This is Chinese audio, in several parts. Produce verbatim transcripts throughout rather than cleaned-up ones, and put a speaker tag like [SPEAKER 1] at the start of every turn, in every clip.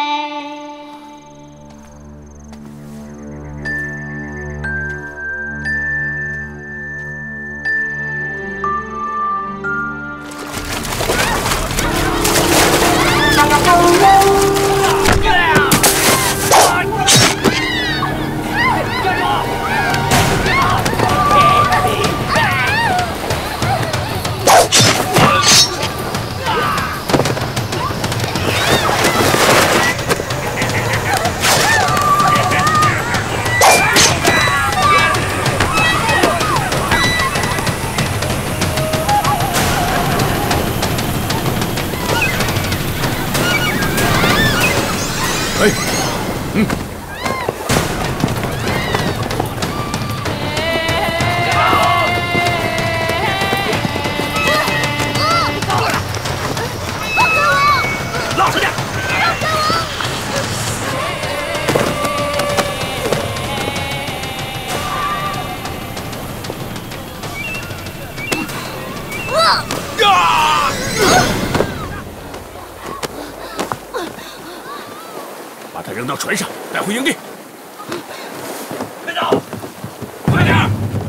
[SPEAKER 1] 把他扔到船上，带回营地。快走，快点！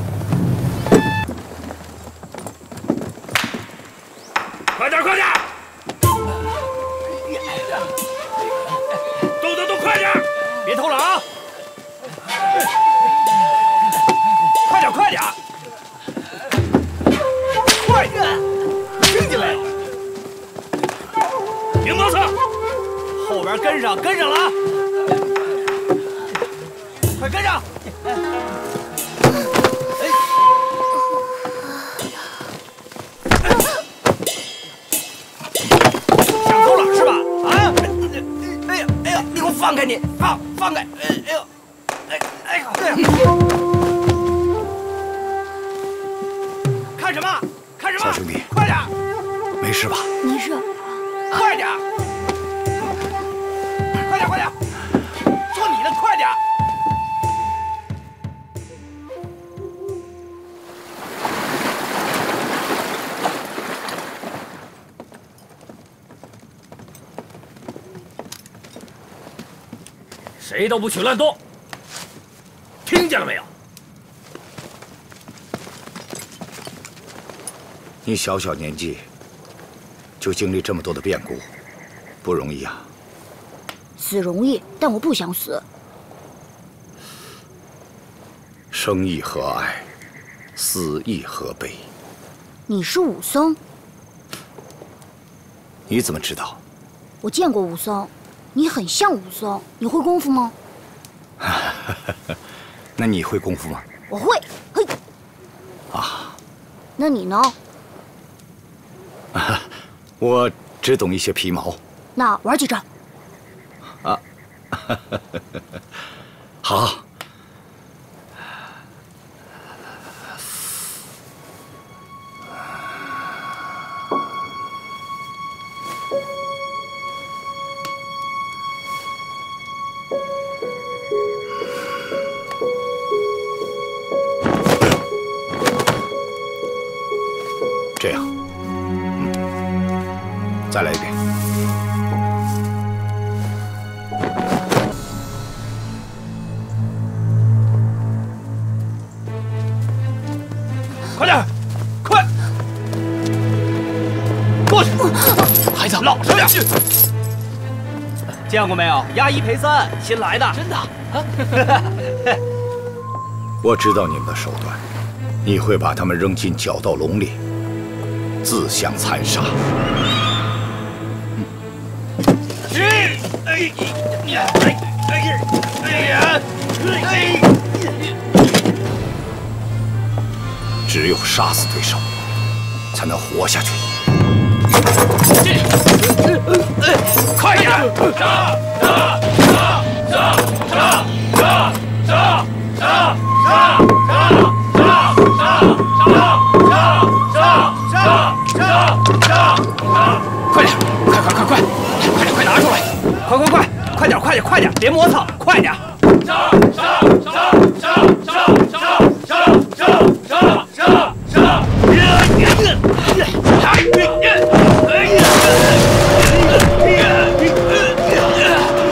[SPEAKER 1] 快点，快点！动动动，快点！别偷懒啊！快点，快点！快点！听见没？听摩擦！ 后边跟上，跟上了啊！快跟上！哎，想偷懒是吧？啊！哎呀，哎呀，你给我放开你！放放开！哎哎呦，哎哎呦，哎呀！看什么？看什么？
[SPEAKER 2] 小兄弟，
[SPEAKER 1] 快点！
[SPEAKER 2] 没事吧？
[SPEAKER 3] 没事。
[SPEAKER 1] 快点！ 快点，快点！做你的，快点！谁都不许乱动，听见了没有？
[SPEAKER 2] 你小小年纪就经历这么多的变故，不容易啊。
[SPEAKER 3] 死容易，但我不想死。
[SPEAKER 2] 生亦何爱，死亦何悲。
[SPEAKER 3] 你是武僧？
[SPEAKER 2] 你怎么知道？
[SPEAKER 3] 我见过武僧，你很像武僧。你会功夫吗？
[SPEAKER 2] 那你会功夫吗？
[SPEAKER 3] 我会。嘿。
[SPEAKER 2] 啊。
[SPEAKER 3] 那你呢？
[SPEAKER 2] 啊，我只懂一些皮毛。
[SPEAKER 3] 那玩几招？
[SPEAKER 2] 啊，好。这样，嗯，再来一遍。
[SPEAKER 1] 快点，快！过去，孩子，老实点。见过没有？押一赔三，新来的。真的？啊！
[SPEAKER 2] 我知道你们的手段，你会把他们扔进角斗笼里，自相残杀。
[SPEAKER 1] 去！哎呀！哎哎哎呀！哎！
[SPEAKER 2] 只有杀死对手，才能活下去。
[SPEAKER 1] 快点！杀！杀！杀！杀！杀！杀！杀！杀！杀！快点！快快快快！快点快拿出来！快快快！快点快点快点！别磨蹭，快点！杀！杀！杀！杀！杀！杀！杀！杀！杀！ 快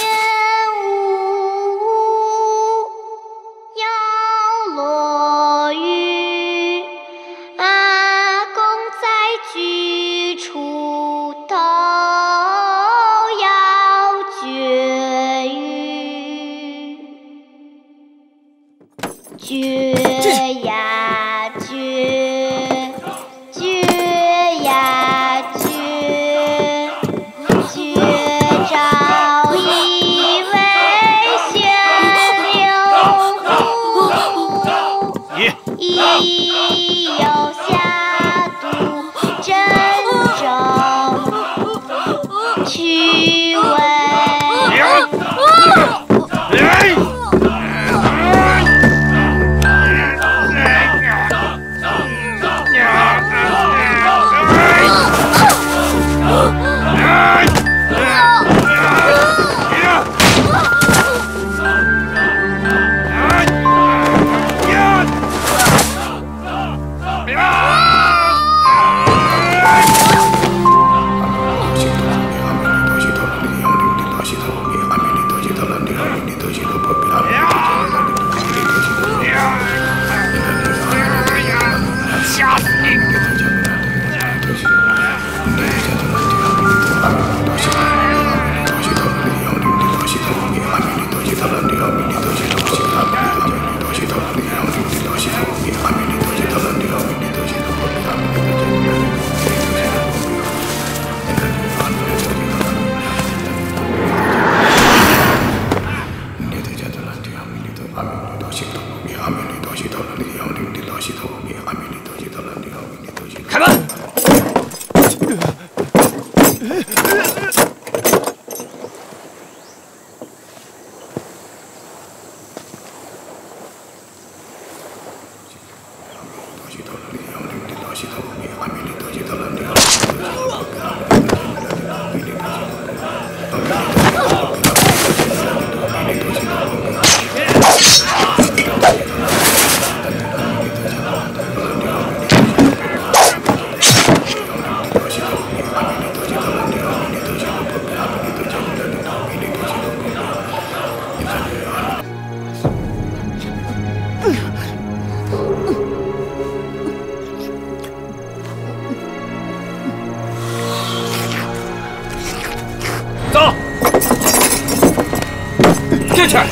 [SPEAKER 2] 进去。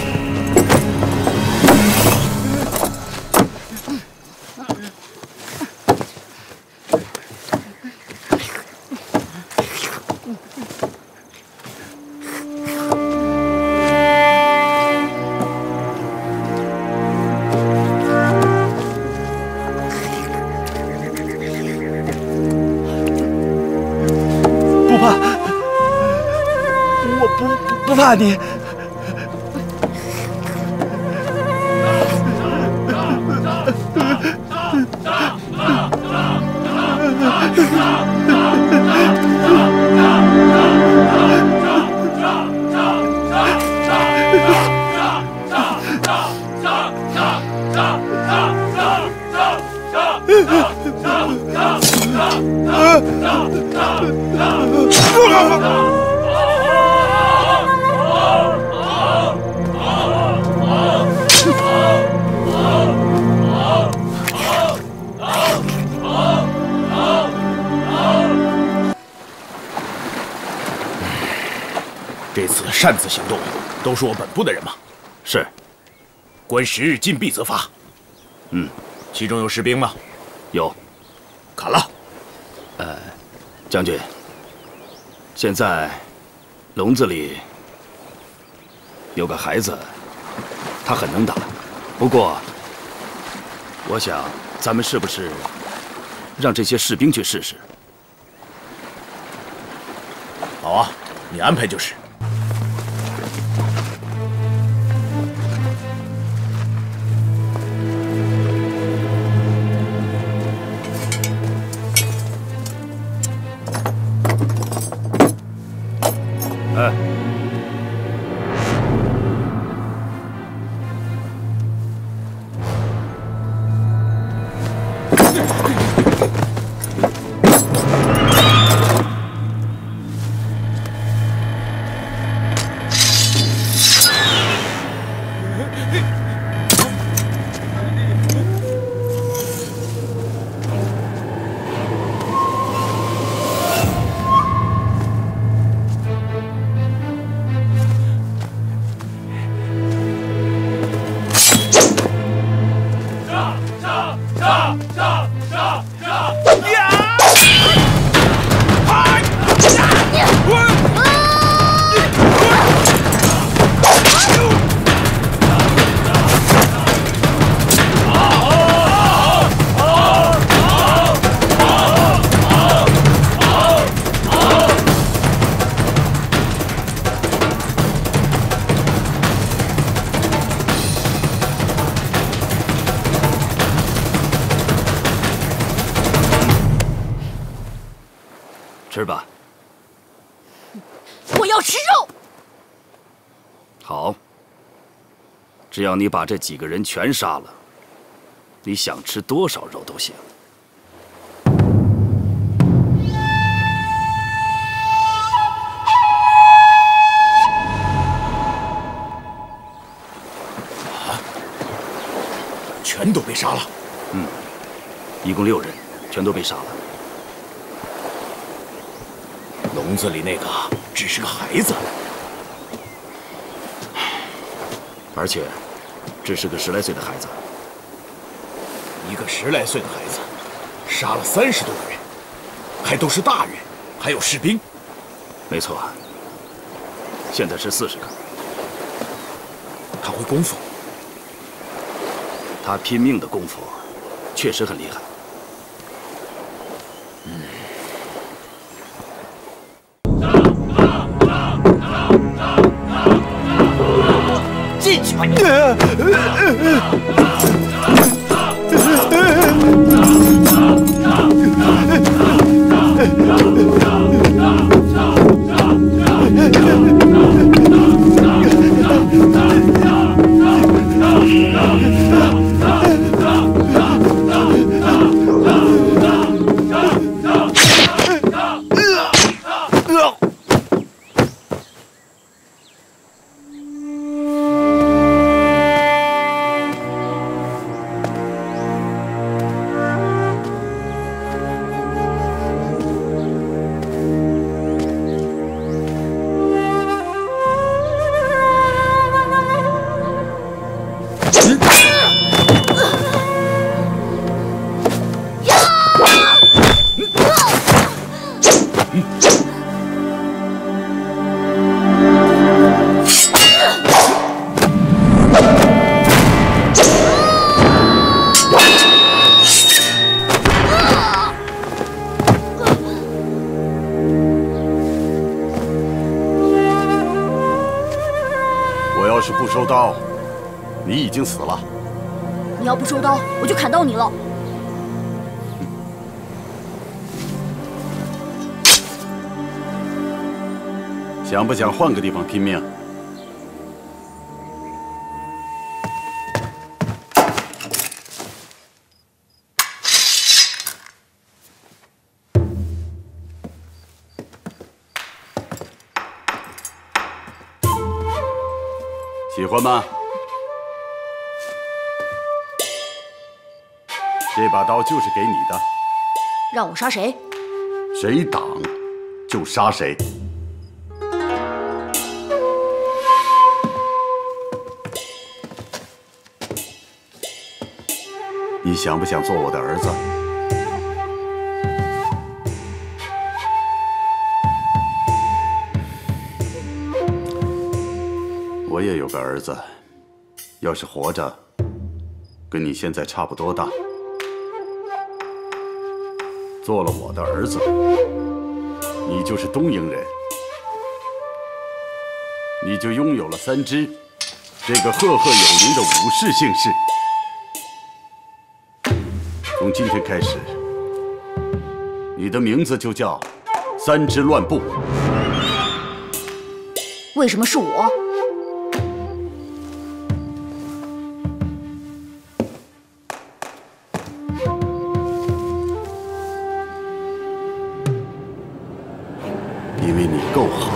[SPEAKER 1] 不怕，我不不怕你。
[SPEAKER 4] 这次擅自行动，都是我本部的人吗？
[SPEAKER 2] 是。
[SPEAKER 4] 关十日禁闭则发。
[SPEAKER 2] 嗯，
[SPEAKER 4] 其中有士兵吗？
[SPEAKER 2] 有。
[SPEAKER 4] 砍了。
[SPEAKER 2] 呃，将军，现在笼子里有个孩子，他很能打。不过，我想咱们是不是让这些士兵去试试？
[SPEAKER 4] 好啊，你安排就是。
[SPEAKER 2] 哎，吃吧。
[SPEAKER 3] 我要吃肉。
[SPEAKER 2] 好，只要你把这几个人全杀了，你想吃多少肉都行。
[SPEAKER 4] 啊！全都被杀了。
[SPEAKER 2] 嗯，一共六人，全都被杀了。
[SPEAKER 4] 笼子里那个只是个孩子，
[SPEAKER 2] 而且只是个十来岁的孩子。
[SPEAKER 4] 一个十来岁的孩子，杀了三十多个人，还都是大人，还有士兵。
[SPEAKER 2] 没错，现在是四十个。
[SPEAKER 4] 他会功夫，
[SPEAKER 2] 他拼命的功夫确实很厉害。
[SPEAKER 4] 嗯。
[SPEAKER 1] 进去吧！
[SPEAKER 5] 收刀，你已经死了。
[SPEAKER 3] 你要不收刀，我就砍到你了。
[SPEAKER 5] 想不想换个地方拼命？喜欢吗？这把刀就是给你的。
[SPEAKER 3] 让我杀谁？
[SPEAKER 5] 谁挡，就杀谁。你想不想做我的儿子？我也有个儿子，要是活着，跟你现在差不多大。做了我的儿子，你就是东瀛人，你就拥有了三支这个赫赫有名的武士姓氏。从今天开始，你的名字就叫三支乱步。
[SPEAKER 3] 为什么是我？
[SPEAKER 5] 因为你够狠。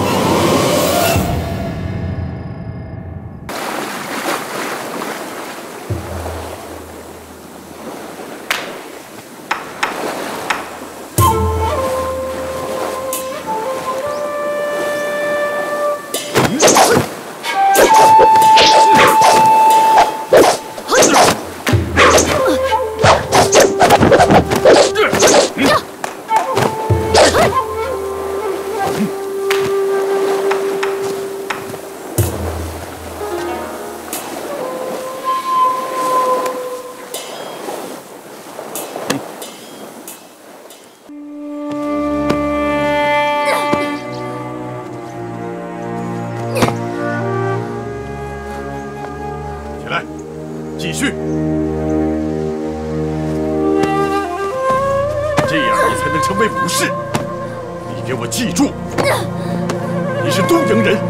[SPEAKER 5] 继续，这样你才能成为武士。你给我记住，你是东瀛人。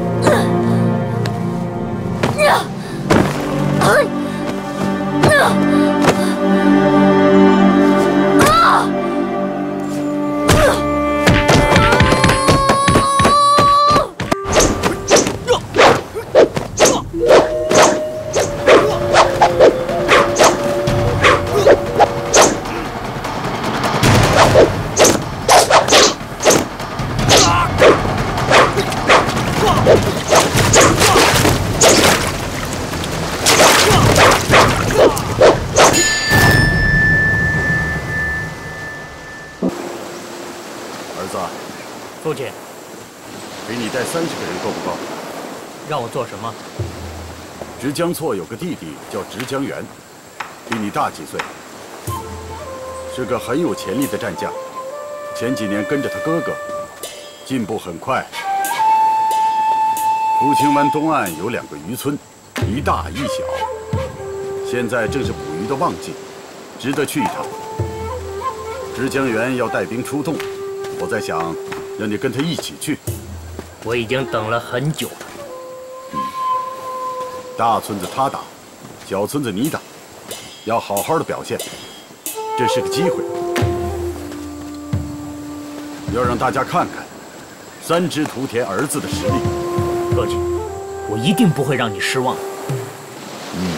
[SPEAKER 5] 儿子，
[SPEAKER 6] 父亲，
[SPEAKER 5] 给你带三十个人够不够？
[SPEAKER 6] 让我做什么？
[SPEAKER 5] 直江错有个弟弟叫直江源，比你大几岁，是个很有潜力的战将。前几年跟着他哥哥，进步很快。福清湾东岸有两个渔村，一大一小，现在正是捕鱼的旺季，值得去一趟。直江源要带兵出动，我在想，让你跟他一起去。
[SPEAKER 6] 我已经等了很久了。
[SPEAKER 5] 嗯，大村子他打，小村子你打，要好好的表现，这是个机会，要让大家看看三只屠田儿子的实力。
[SPEAKER 6] 父亲，我一定不会让你失望。
[SPEAKER 5] 嗯。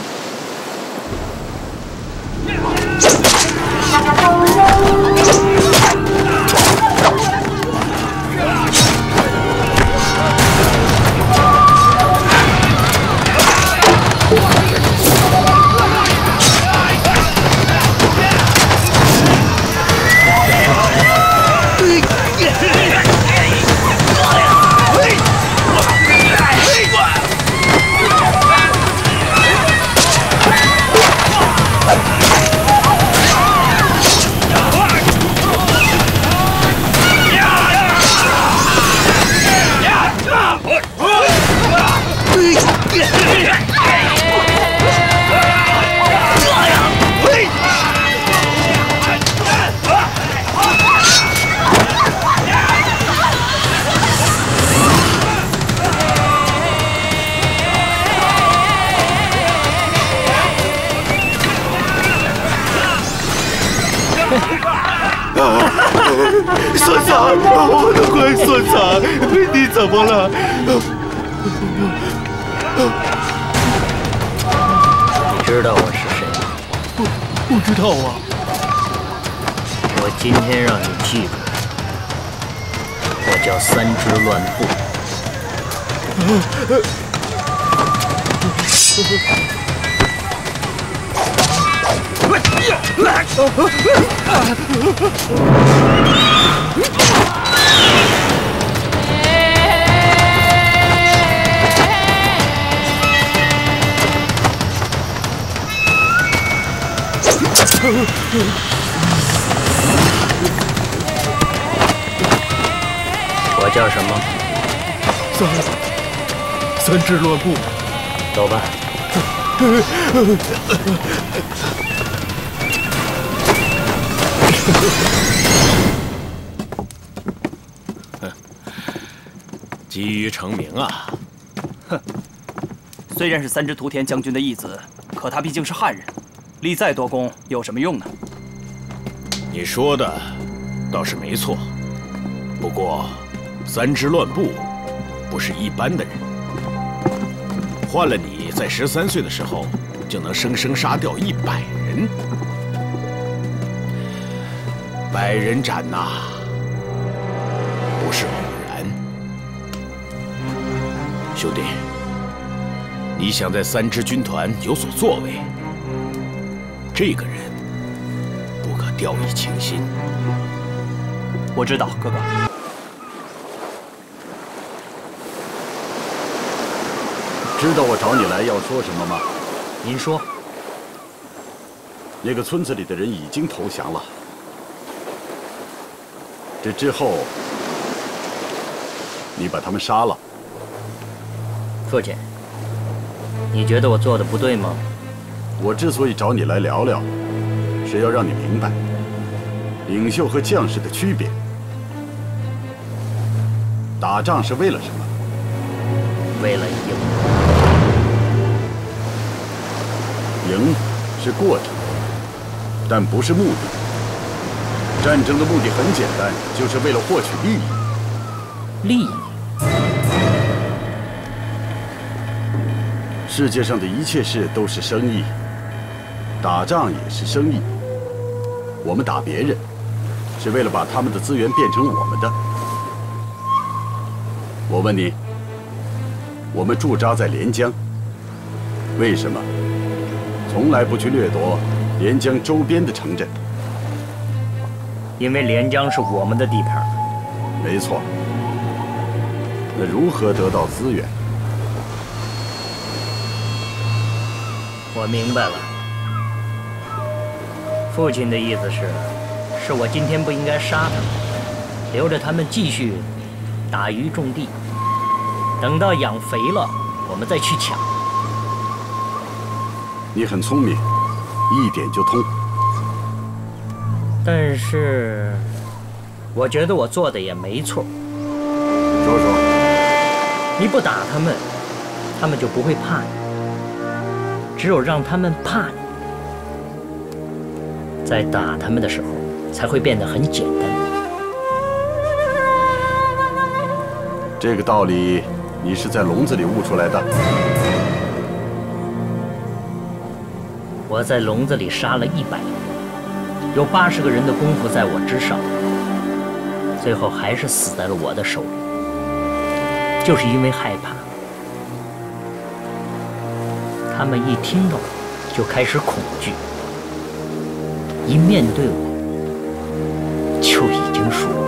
[SPEAKER 7] 孙桑，我的乖孙桑，你怎么了？
[SPEAKER 6] 你知道我是谁吗？
[SPEAKER 7] 不，不知道啊。
[SPEAKER 6] 我今天让你记住，我叫三只乱步。我叫什么？
[SPEAKER 7] 三三只乱步。
[SPEAKER 6] 走吧。
[SPEAKER 4] 急于成名啊！
[SPEAKER 1] 哼，虽然是三只屠田将军的义子，可他毕竟是汉人，立再多功有什么用呢？
[SPEAKER 4] 你说的倒是没错，不过三只乱步不是一般的人，换了你在十三岁的时候就能生生杀掉一百人，百人斩呐、啊，不是偶然。兄弟，你想在三支军团有所作为，这个人不可掉以轻心。
[SPEAKER 1] 我知道，哥哥。
[SPEAKER 5] 知道我找你来要说什么吗？
[SPEAKER 1] 您说。
[SPEAKER 5] 那个村子里的人已经投降了。这之后，你把他们杀了。
[SPEAKER 6] 父亲，你觉得我做的不对吗？
[SPEAKER 5] 我之所以找你来聊聊，是要让你明白领袖和将士的区别。打仗是为了什么？
[SPEAKER 6] 为了赢。
[SPEAKER 5] 赢是过程，但不是目的。战争的目的很简单，就是为了获取利益。
[SPEAKER 6] 利益。
[SPEAKER 5] 世界上的一切事都是生意，打仗也是生意。我们打别人，是为了把他们的资源变成我们的。我问你，我们驻扎在连江，为什么从来不去掠夺连江周边的城镇？
[SPEAKER 6] 因为连江是我们的地盘。
[SPEAKER 5] 没错。那如何得到资源？
[SPEAKER 6] 我明白了，父亲的意思是，是我今天不应该杀他们，留着他们继续打鱼种地，等到养肥了，我们再去抢。
[SPEAKER 5] 你很聪明，一点就通。
[SPEAKER 6] 但是，我觉得我做的也没错。
[SPEAKER 5] 说说。
[SPEAKER 6] 你不打他们，他们就不会怕你。只有让他们怕你，在打他们的时候，才会变得很简单。
[SPEAKER 5] 这个道理，你是在笼子里悟出来的。
[SPEAKER 6] 我在笼子里杀了一百人，有八十个人的功夫在我之上，最后还是死在了我的手里，就是因为害怕。他们一听到我，就开始恐惧；一面对我，就已经输了。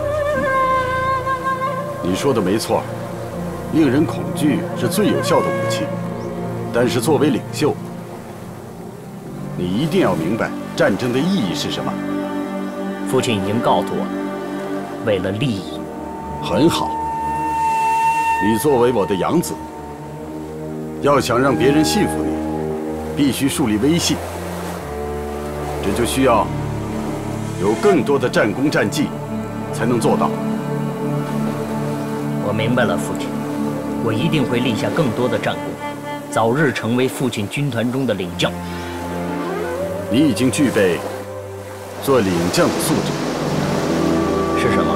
[SPEAKER 5] 你说的没错，令人恐惧是最有效的武器。但是作为领袖，你一定要明白战争的意义是什么。
[SPEAKER 6] 父亲已经告诉我了，为了利益。
[SPEAKER 5] 很好，你作为我的养子。要想让别人信服你，必须树立威信。这就需要有更多的战功战绩，才能做到。
[SPEAKER 6] 我明白了，父亲，我一定会立下更多的战功，早日成为父亲军团中的领将。
[SPEAKER 5] 你已经具备做领将的素质。
[SPEAKER 6] 是什么？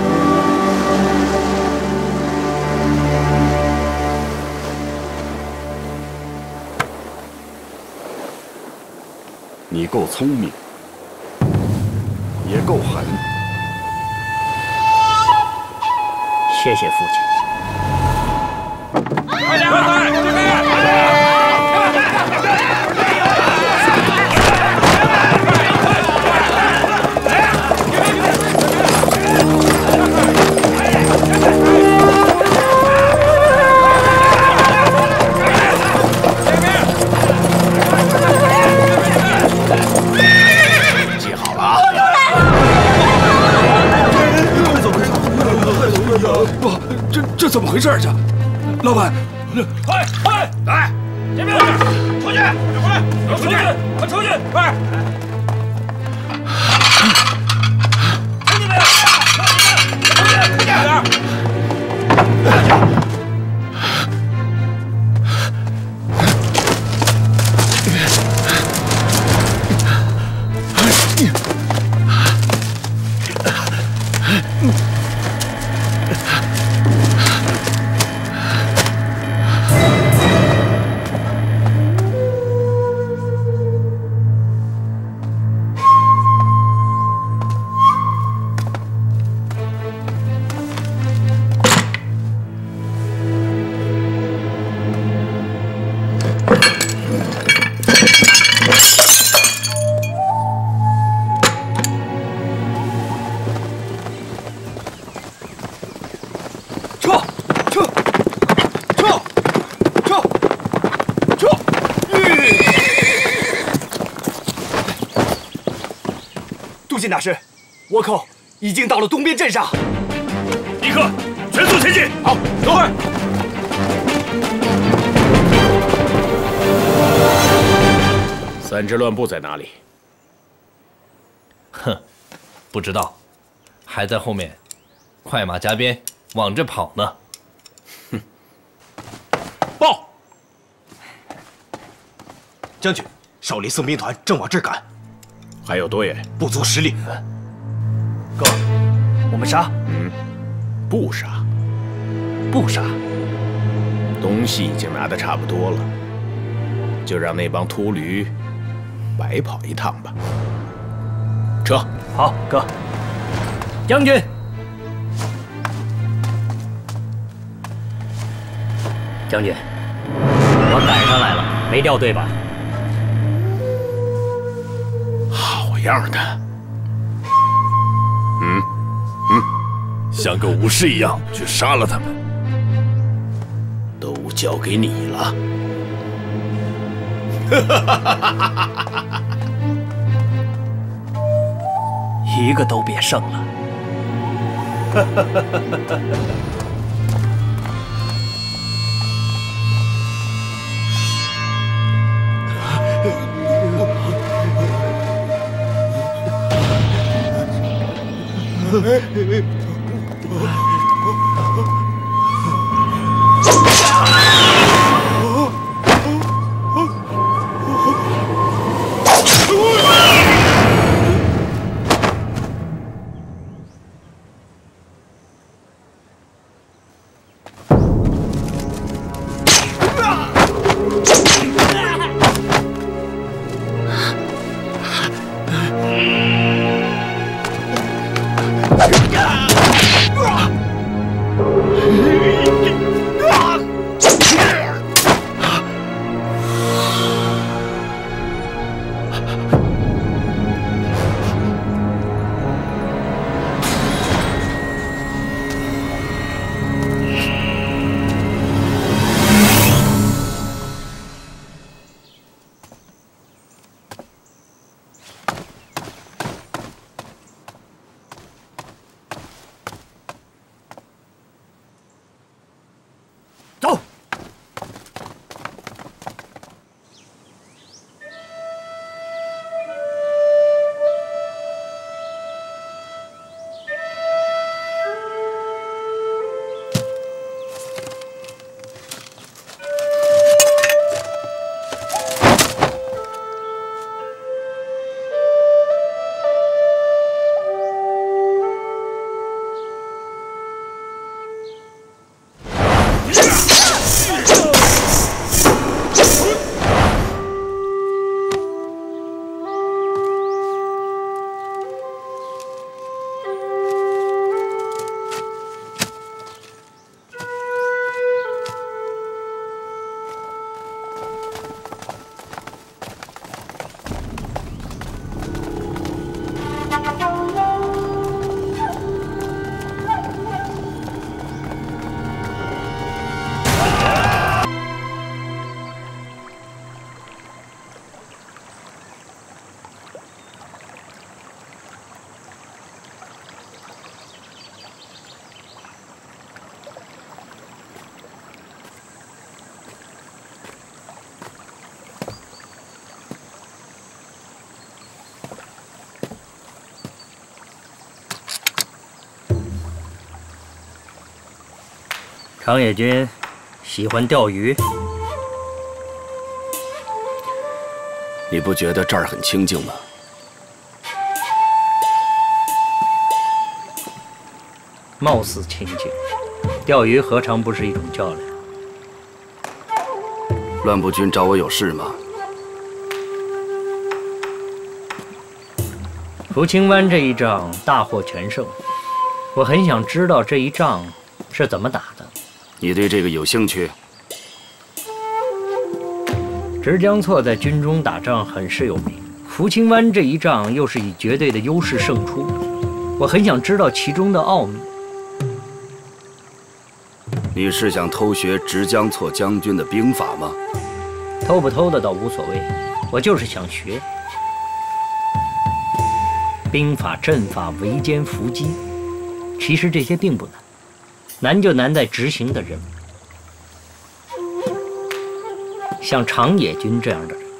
[SPEAKER 5] 你够聪明，也够狠。
[SPEAKER 6] 谢谢父亲。
[SPEAKER 1] 快点，快点，这边！
[SPEAKER 7] 不，这这怎么回事去？老板，
[SPEAKER 1] 快快来，这边出去，快出去，快出去，快！听见没有？出去，快点！
[SPEAKER 2] 杜大师，倭寇已经到了东边镇上，
[SPEAKER 1] 立刻全速前进！好，走！
[SPEAKER 4] 三支乱步在哪里？
[SPEAKER 8] 哼，不知道，还在后面，快马加鞭往这跑呢。
[SPEAKER 4] 哼！
[SPEAKER 2] 报，将军，少林僧兵团正往这儿赶。
[SPEAKER 4] 还有多远？
[SPEAKER 2] 不足十里。哥，我们杀？
[SPEAKER 4] 嗯，不杀。
[SPEAKER 2] 不杀。
[SPEAKER 4] 东西已经拿得差不多了，就让那帮秃驴白跑一趟吧。撤。
[SPEAKER 6] 好，哥。将军。将军，我赶上来了，没掉队吧？
[SPEAKER 4] 好样的！嗯
[SPEAKER 7] 嗯，像个武士一样去杀了他们，
[SPEAKER 4] 都交给你了。
[SPEAKER 2] 一个都别剩了。
[SPEAKER 6] 长野君喜欢钓鱼，
[SPEAKER 4] 你不觉得这儿很清静吗？
[SPEAKER 6] 貌似清静，钓鱼何尝不是一种较量？
[SPEAKER 4] 乱步军找我有事吗？
[SPEAKER 6] 福清湾这一仗大获全胜，我很想知道这一仗是怎么打的。
[SPEAKER 4] 你对这个有兴趣？
[SPEAKER 6] 直江错在军中打仗很是有名，福清湾这一仗又是以绝对的优势胜出，我很想知道其中的奥秘。
[SPEAKER 4] 你是想偷学直江错将军的兵法吗？
[SPEAKER 6] 偷不偷的倒无所谓，我就是想学。兵法、阵法、围歼、伏击，其实这些并不难，难就难在执行的人。像长野君这样的人，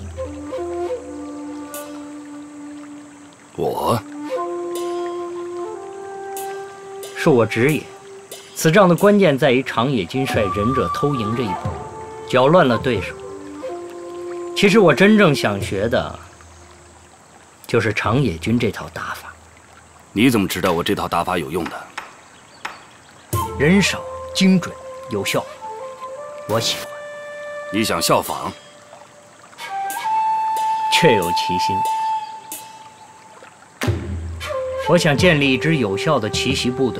[SPEAKER 4] 我
[SPEAKER 6] 恕我直言，此仗的关键在于长野君率忍者偷营这一步，搅乱了对手。其实我真正想学的，就是长野君这套打法。
[SPEAKER 4] 你怎么知道我这套打法有用的？
[SPEAKER 6] 人少、精准、有效，我喜欢。
[SPEAKER 4] 你想效仿？
[SPEAKER 6] 确有其心。我想建立一支有效的奇袭部队。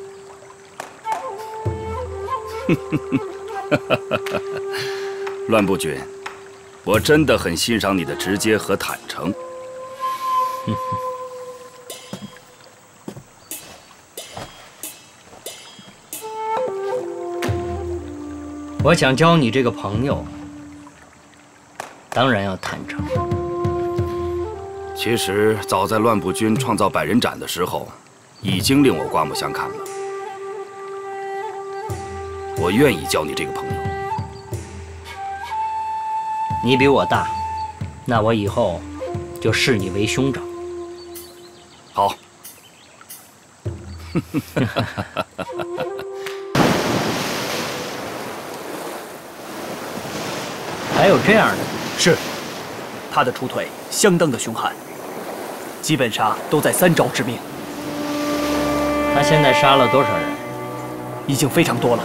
[SPEAKER 4] 乱步军，我真的很欣赏你的直接和坦诚。
[SPEAKER 6] 我想交你这个朋友，当然要坦诚。
[SPEAKER 4] 其实早在乱步军创造百人斩的时候，已经令我刮目相看了。我愿意交你这个朋友。
[SPEAKER 6] 你比我大，那我以后就视你为兄长。
[SPEAKER 4] 好。
[SPEAKER 6] 还有这样的？
[SPEAKER 1] 是，他的出腿相当的凶悍，基本上都在三招致命。
[SPEAKER 6] 他现在杀了多少人？
[SPEAKER 1] 已经非常多了。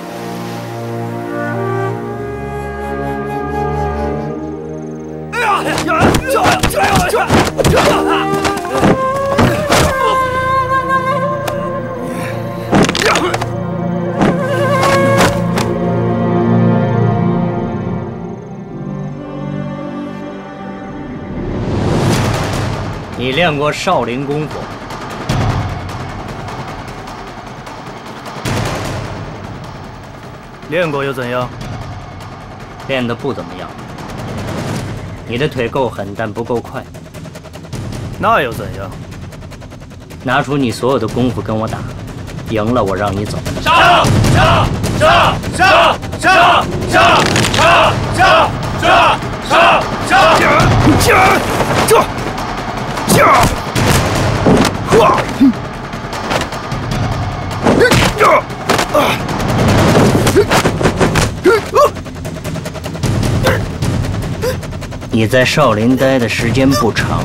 [SPEAKER 1] 哎呀！这这这这！
[SPEAKER 6] 你练过少林功夫？
[SPEAKER 9] 练过又怎样？
[SPEAKER 6] 练得不怎么样。你的腿够狠，但不够快。
[SPEAKER 9] 那又怎样？
[SPEAKER 6] 拿出你所有的功夫跟我打，赢了我让你走。
[SPEAKER 7] 杀！杀！杀！杀！杀！杀！杀！杀！杀！杀！杀！
[SPEAKER 1] 这这。这，呵，这，啊，
[SPEAKER 6] 你在少林待的时间不长。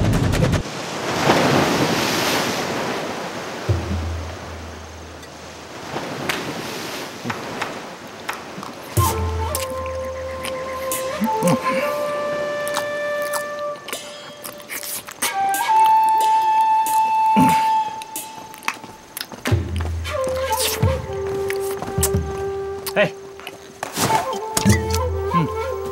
[SPEAKER 6] 哎，嗯，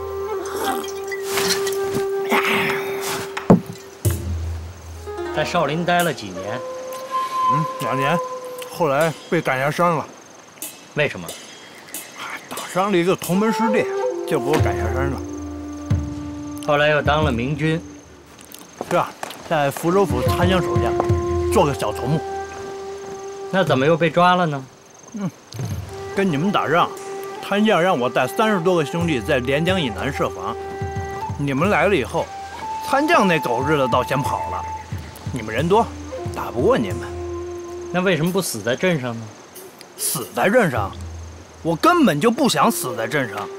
[SPEAKER 6] 在少林待了几年？
[SPEAKER 9] 嗯，两年，后来被赶下山了。
[SPEAKER 6] 为什么？
[SPEAKER 9] 打伤了一个同门师弟，就给我赶下山了。
[SPEAKER 6] 后来又当了明军。
[SPEAKER 9] 是啊，在福州府参将手下做个小头目。
[SPEAKER 6] 那怎么又被抓了呢？
[SPEAKER 9] 嗯。跟你们打仗，参将让我带三十多个兄弟在连江以南设防。你们来了以后，参将那狗日的倒先跑了。你们人多，打不过你们。
[SPEAKER 6] 那为什么不死在阵上呢？
[SPEAKER 9] 死在阵上， 我根本就不想死在镇上。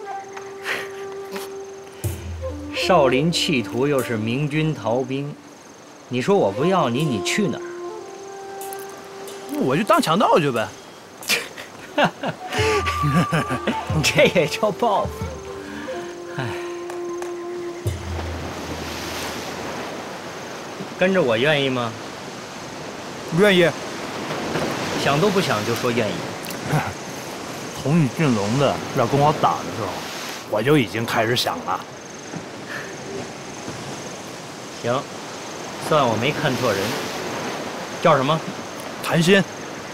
[SPEAKER 6] 少林弃徒又是明军逃兵，你说我不要你，你去哪儿？
[SPEAKER 9] 我就当强盗去呗。
[SPEAKER 6] 你这也叫报复？哎，跟着我愿意吗？
[SPEAKER 9] 愿意。
[SPEAKER 6] 想都不想就说愿意。
[SPEAKER 9] 从你进笼子要跟我打的时候，我就已经开始想了。
[SPEAKER 6] 行，算我没看错人。叫什么？
[SPEAKER 9] 谭鑫。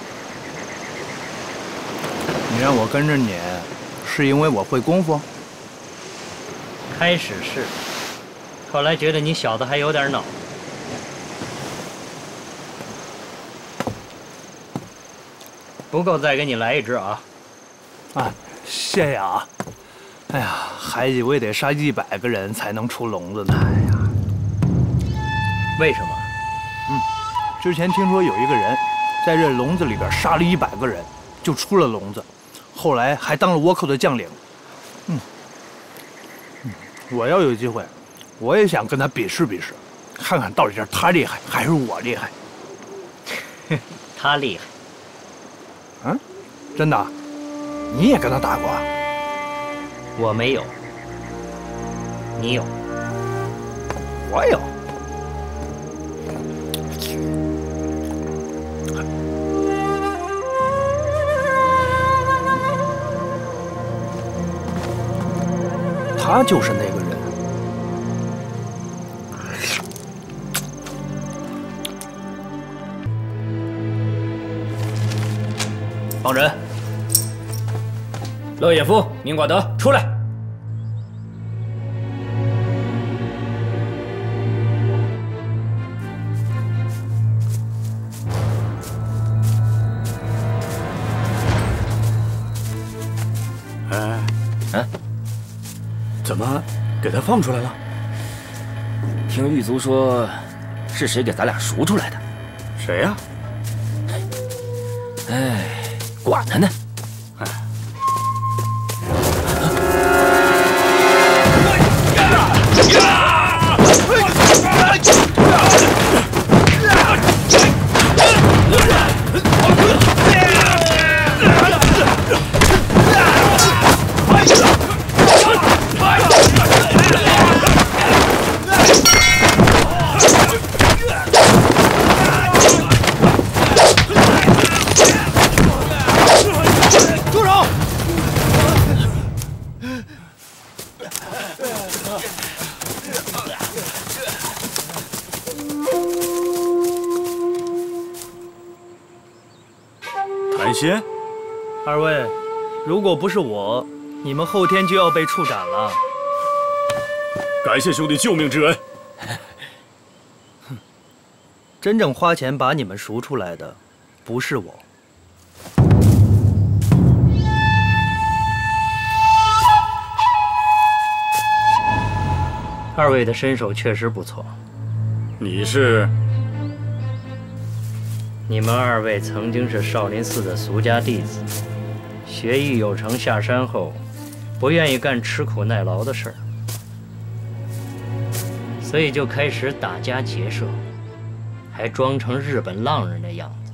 [SPEAKER 9] 你让我跟着你，是因为我会功夫？
[SPEAKER 6] 开始是，后来觉得你小子还有点脑。不够再给你来一只啊！
[SPEAKER 9] 啊，谢谢啊！哎呀，还以为得杀一百个人才能出笼子呢。哎呀，
[SPEAKER 6] 为什么？
[SPEAKER 9] 嗯，之前听说有一个人在这笼子里边杀了一百个人，就出了笼子，后来还当了倭寇的将领。嗯，嗯，我要有机会，我也想跟他比试比试，看看到底是他厉害还是我厉害。
[SPEAKER 6] 他厉害。
[SPEAKER 9] 嗯，真的？你也跟他打过？
[SPEAKER 6] 我没有，你有。
[SPEAKER 9] 我有。他就是那个人。
[SPEAKER 1] 放人！乐眼夫、宁寡德，出来！
[SPEAKER 2] 哎，哎，怎么给他放出来了？
[SPEAKER 10] 听狱卒说，是谁给咱俩赎出来的？
[SPEAKER 2] 谁呀？
[SPEAKER 10] 哎，管他呢！
[SPEAKER 2] 哎，
[SPEAKER 9] 谭鑫，二位，如果不是我，你们后天就要被处斩了。
[SPEAKER 7] 感谢兄弟救命之恩。
[SPEAKER 9] 真正花钱把你们赎出来的，不是我。
[SPEAKER 6] 二位的身手确实不错。
[SPEAKER 7] 你是？
[SPEAKER 6] 你们二位曾经是少林寺的俗家弟子，学艺有成，下山后不愿意干吃苦耐劳的事儿，所以就开始打家劫舍，还装成日本浪人的样子。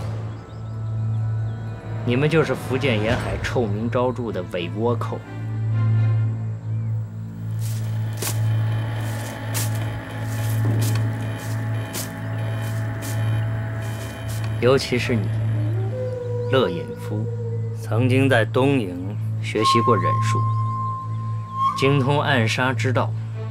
[SPEAKER 6] 你们就是福建沿海臭名昭著的伪倭寇。尤其是你，乐隐夫，曾经在东瀛学习过忍术，精通暗杀之道。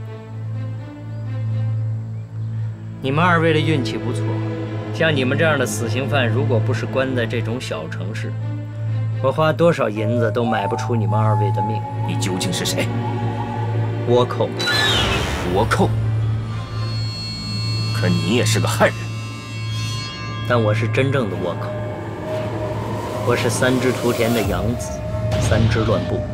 [SPEAKER 6] 你们二位的运气不错，像你们这样的死刑犯，如果不是关在这种小城市，我花多少银子都买不出你们二位的命。
[SPEAKER 10] 你究竟是谁？
[SPEAKER 6] 倭寇。
[SPEAKER 10] 倭寇？可你也是个汉人。
[SPEAKER 6] 但我是真正的倭寇，我是三只屠田的养子，三只乱步。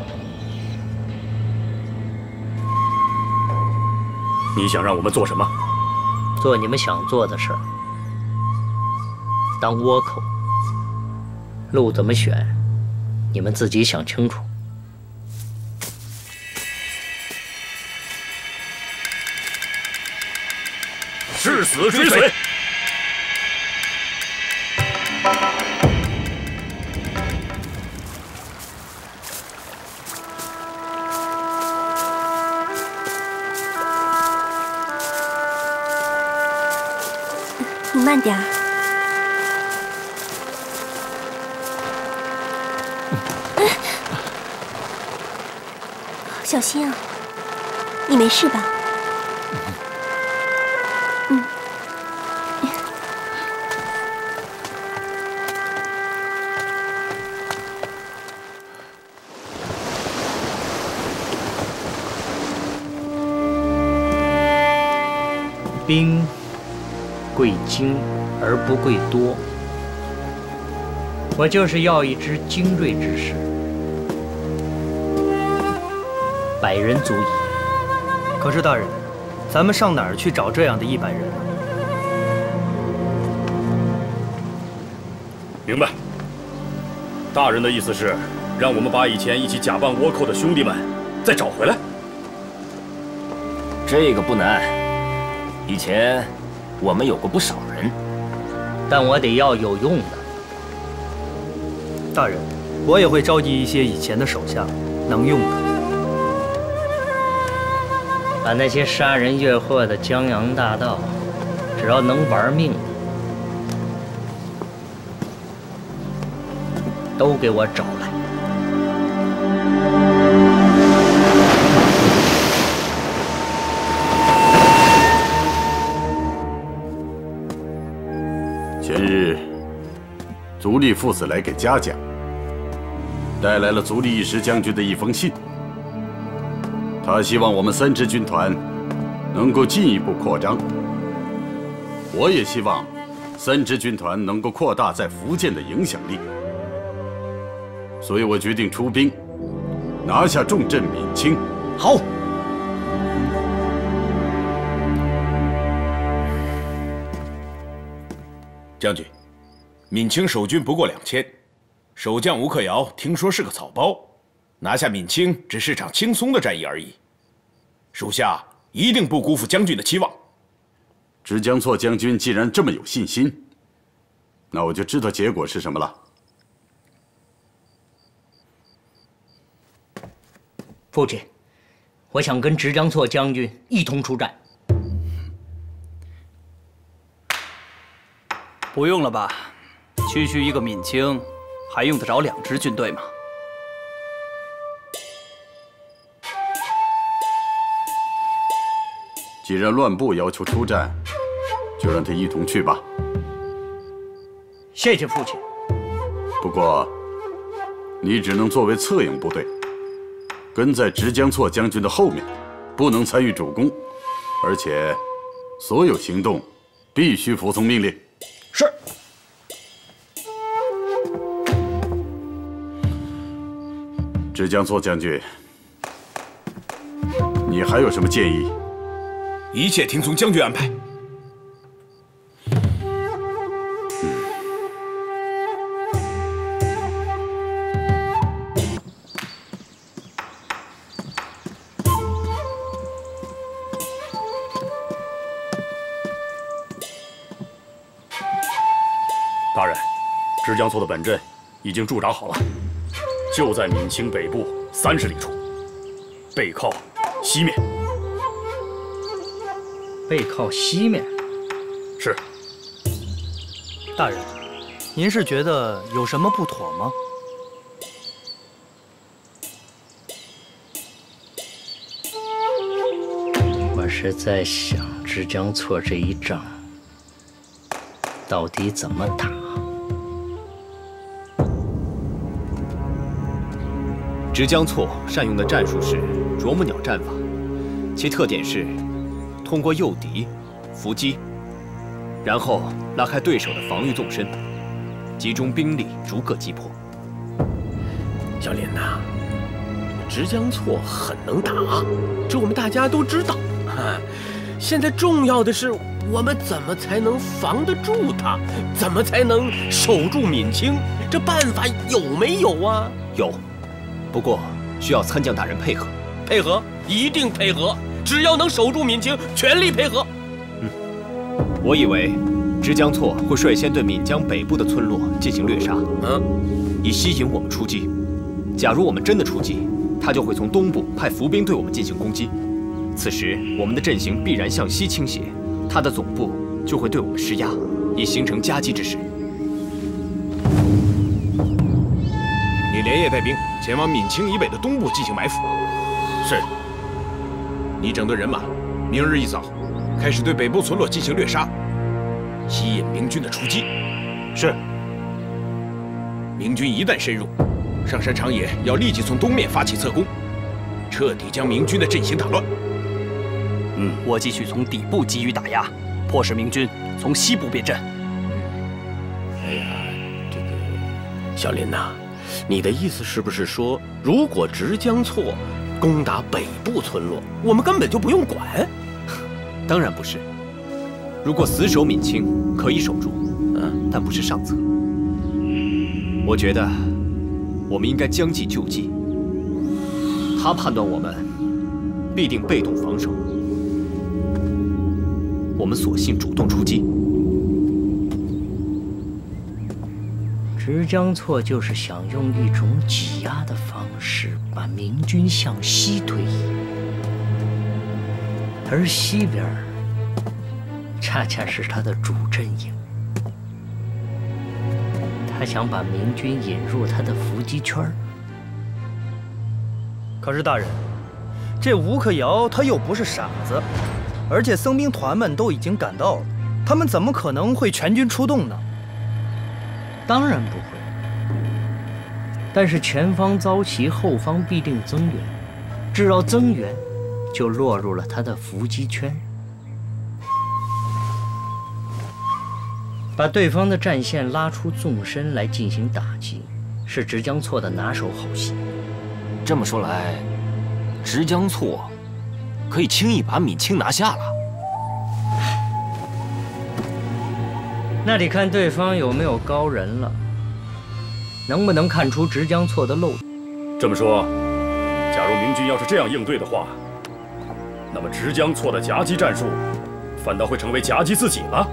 [SPEAKER 7] 你想让我们做什么？
[SPEAKER 6] 做你们想做的事儿。当倭寇，路怎么选， 你们自己想清楚。
[SPEAKER 7] 誓死追随。
[SPEAKER 11] 你慢点儿。小心啊！你没事吧？嗯。
[SPEAKER 6] 兵贵精而不贵多，我就是要一支精锐之师，百人足矣。
[SPEAKER 9] 可是大人，咱们上哪儿去找这样的一百人？
[SPEAKER 7] 明白。大人的意思是，让我们把以前一起假扮倭寇的兄弟们再找回来。
[SPEAKER 10] 这个不难。以前我们有过不少人，
[SPEAKER 6] 但我得要有用的。
[SPEAKER 9] 大人，我也会召集一些以前的手下，能用的。
[SPEAKER 6] 把那些杀人越货的江洋大盗，只要能玩命的，都给我找来。
[SPEAKER 5] 前日，足利父子来给嘉奖，带来了足利义时将军的一封信。他希望我们三支军团能够进一步扩张。我也希望三支军团能够扩大在福建的影响力。所以我决定出兵，拿下重镇闽清。
[SPEAKER 2] 好。
[SPEAKER 4] 将军，闽清守军不过两千，守将吴克尧听说是个草包，拿下闽清只是场轻松的战役而已。属下一定不辜负将军的期望。
[SPEAKER 5] 直江错将军既然这么有信心，那我就知道结果是什么了。
[SPEAKER 6] 父亲，我想跟直江错将军一同出战。
[SPEAKER 1] 不用了吧？区区一个闽清，还用得着两支军队吗？
[SPEAKER 5] 既然乱部要求出战，就让他一同去吧。
[SPEAKER 6] 谢谢父亲。
[SPEAKER 5] 不过，你只能作为策应部队，跟在直江错将军的后面，不能参与主攻，而且所有行动必须服从命令。
[SPEAKER 6] 是。
[SPEAKER 5] 直江错将军，你还有什么建议？
[SPEAKER 4] 一切听从将军安排。
[SPEAKER 7] 大人，直江错的本阵已经驻扎好了，就在闽清北部三十里处，背靠西面。
[SPEAKER 6] 背靠西面。
[SPEAKER 7] 是。
[SPEAKER 9] 大人，您是觉得有什么不妥吗？
[SPEAKER 6] 我是在想直江错这一仗到底怎么打。
[SPEAKER 2] 直江错善用的战术是啄木鸟战法，其特点是通过诱敌、伏击，然后拉开对手的防御纵深，集中兵力逐个击破。
[SPEAKER 12] 小林呐，直江错很能打，这我们大家都知道。现在重要的是我们怎么才能防得住他？怎么才能守住闽清？这办法有没有啊？
[SPEAKER 10] 有，不过需要参将大人配合。
[SPEAKER 12] 配合，一定配合！只要能守住闽清，全力配合。
[SPEAKER 10] 嗯，我以为直江错会率先对闽江北部的村落进行掠杀，
[SPEAKER 12] 嗯，
[SPEAKER 10] 以吸引我们出击。假如我们真的出击，他就会从东部派伏兵对我们进行攻击。此时，我们的阵型必然向西倾斜，他的总部就会对我们施压，以形成夹击之势。
[SPEAKER 4] 你连夜带兵前往闽清以北的东部进行埋伏。
[SPEAKER 7] 是。
[SPEAKER 4] 你整顿人马，明日一早开始对北部村落进行掠杀，吸引明军的出击。
[SPEAKER 7] 是。
[SPEAKER 4] 明军一旦深入，上山长野要立即从东面发起侧攻，彻底将明军的阵型打乱。
[SPEAKER 1] 嗯，我继续从底部给予打压，迫使明军从西部变阵。
[SPEAKER 12] 哎呀，这个小林呐，你的意思是不是说，如果直江错攻打北部村落，我们根本就不用管？
[SPEAKER 10] 当然不是。如果死守闽清，可以守住，嗯，但不是上策。我觉得我们应该将计就计。他判断我们必定被动防守，我们索性主动出击。
[SPEAKER 6] 直江错就是想用一种挤压的方式把明军向西推移，而西边恰恰是他的主阵营。他想把明军引入他的伏击圈。
[SPEAKER 9] 可是大人，这吴克尧他又不是傻子，而且僧兵团们都已经赶到了，他们怎么可能会全军出动呢？
[SPEAKER 6] 当然不会。但是前方遭袭，后方必定增援，只要增援，就落入了他的伏击圈。把对方的战线拉出纵深来进行打击，是直江错的拿手好戏。
[SPEAKER 10] 这么说来，直江错可以轻易把闽清拿下了。
[SPEAKER 6] 那得看对方有没有高人了，能不能看出直江错的漏洞。
[SPEAKER 7] 这么说，假如明军要是这样应对的话，那么直江错的夹击战术，反倒会成为夹击自己了。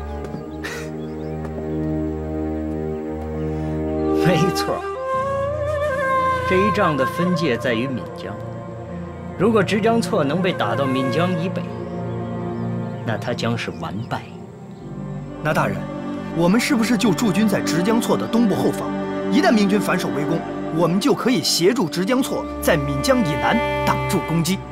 [SPEAKER 6] 没错，这一仗的分界在于闽江。如果直江错能被打到闽江以北，那他将是完败。
[SPEAKER 9] 那大人，我们是不是就驻军在直江错的东部后方？一旦明军反手围攻，我们就可以协助直江错在闽江以南挡住攻击。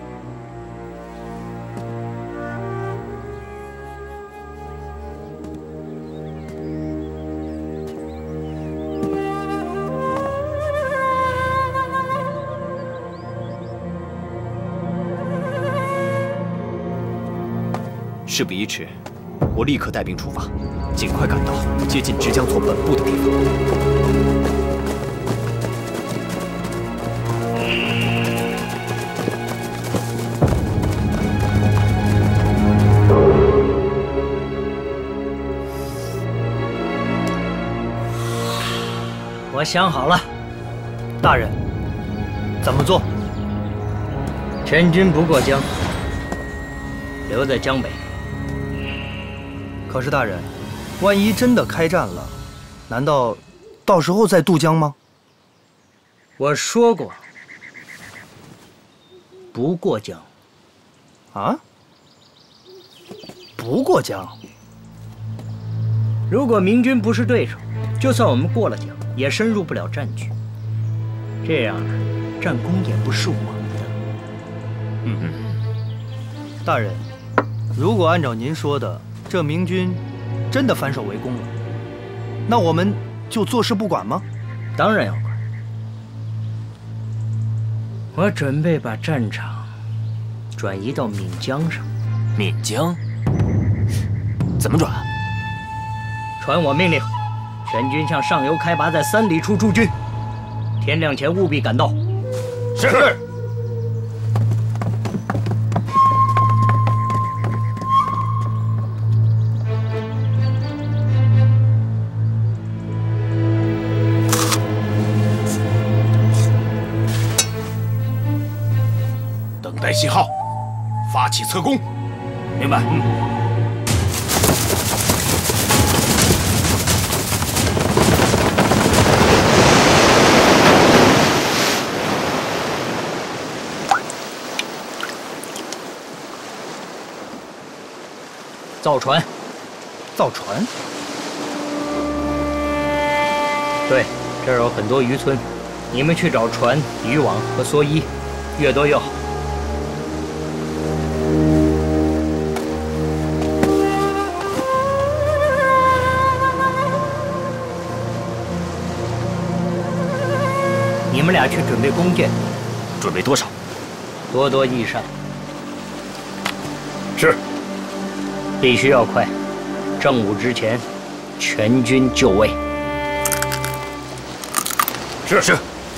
[SPEAKER 10] 事不宜迟，我立刻带兵出发，尽快赶到接近直江错本部的地方。
[SPEAKER 6] 我想好了，
[SPEAKER 9] 大人，怎么做？
[SPEAKER 6] 全军不过江，留在江北。
[SPEAKER 9] 可是大人，万一真的开战了，难道到时候再渡江吗？
[SPEAKER 6] 我说过，不过江。
[SPEAKER 9] 啊？不过江？
[SPEAKER 6] 如果明军不是对手，就算我们过了江，也深入不了战局。这样，战功也不是我们的。
[SPEAKER 9] 嗯嗯。大人，如果按照您说的，这明军真的反手围攻了，那我们就坐视不管吗？
[SPEAKER 6] 当然要管。我准备把战场转移到闽江上。
[SPEAKER 10] 闽江？怎么转？
[SPEAKER 6] 传我命令，全军向上游开拔，在三里处驻军。天亮前务必赶到。
[SPEAKER 7] 是。
[SPEAKER 4] 信号，发起侧攻。
[SPEAKER 2] 明白。嗯。
[SPEAKER 6] 造船。
[SPEAKER 9] 造船？
[SPEAKER 6] 对，这儿有很多渔村，你们去找船、渔网和蓑衣，越多越好。你们俩去准备弓箭，
[SPEAKER 4] 准备多少？
[SPEAKER 6] 多多益善。
[SPEAKER 7] 是。
[SPEAKER 6] 必须要快，正午之前，全军就位。
[SPEAKER 7] 是是。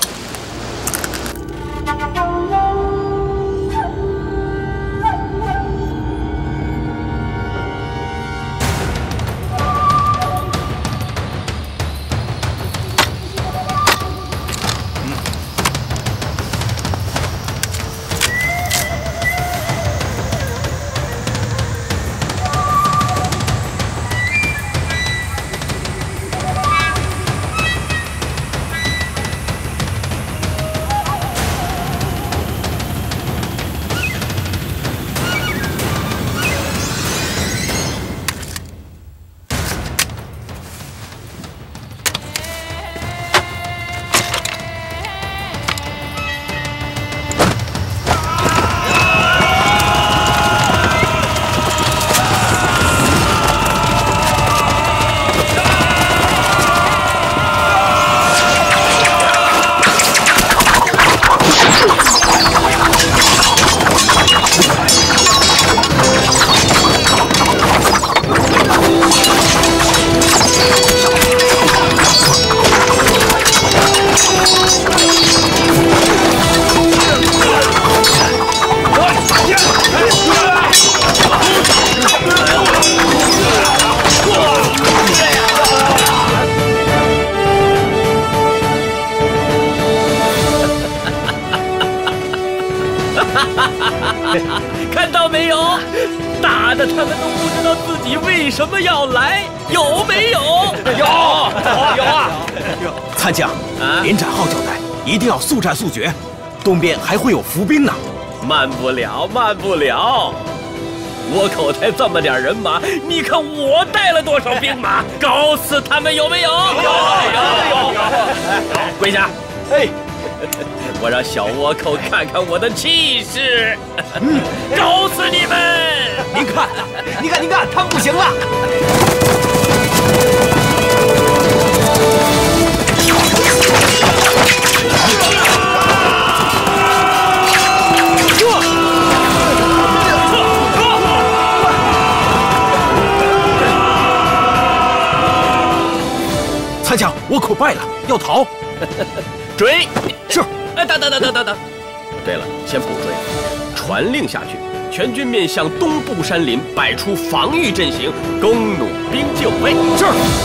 [SPEAKER 12] 看到没有？打的他们都不知道自己为什么要来，有没有？
[SPEAKER 2] 有，有啊！
[SPEAKER 10] 参将，连长号交代，一定要速战速决，东边还会有伏兵呢。
[SPEAKER 12] 慢不了，慢不了。倭寇才这么点人马，你看我带了多少兵马，搞死他们有没有？有
[SPEAKER 2] 有有有！
[SPEAKER 12] 跪下！哎。我让小倭寇看看我的气势，嗯，搞死你们！
[SPEAKER 10] 您看，您看，您看，他们不行了。参将，倭寇败了，要逃。
[SPEAKER 12] 追！
[SPEAKER 10] 是。
[SPEAKER 12] 哎，等等等等等等！对了，先不追，传令下去，全军面向东部山林，摆出防御阵型，弓弩兵就位。
[SPEAKER 10] 是。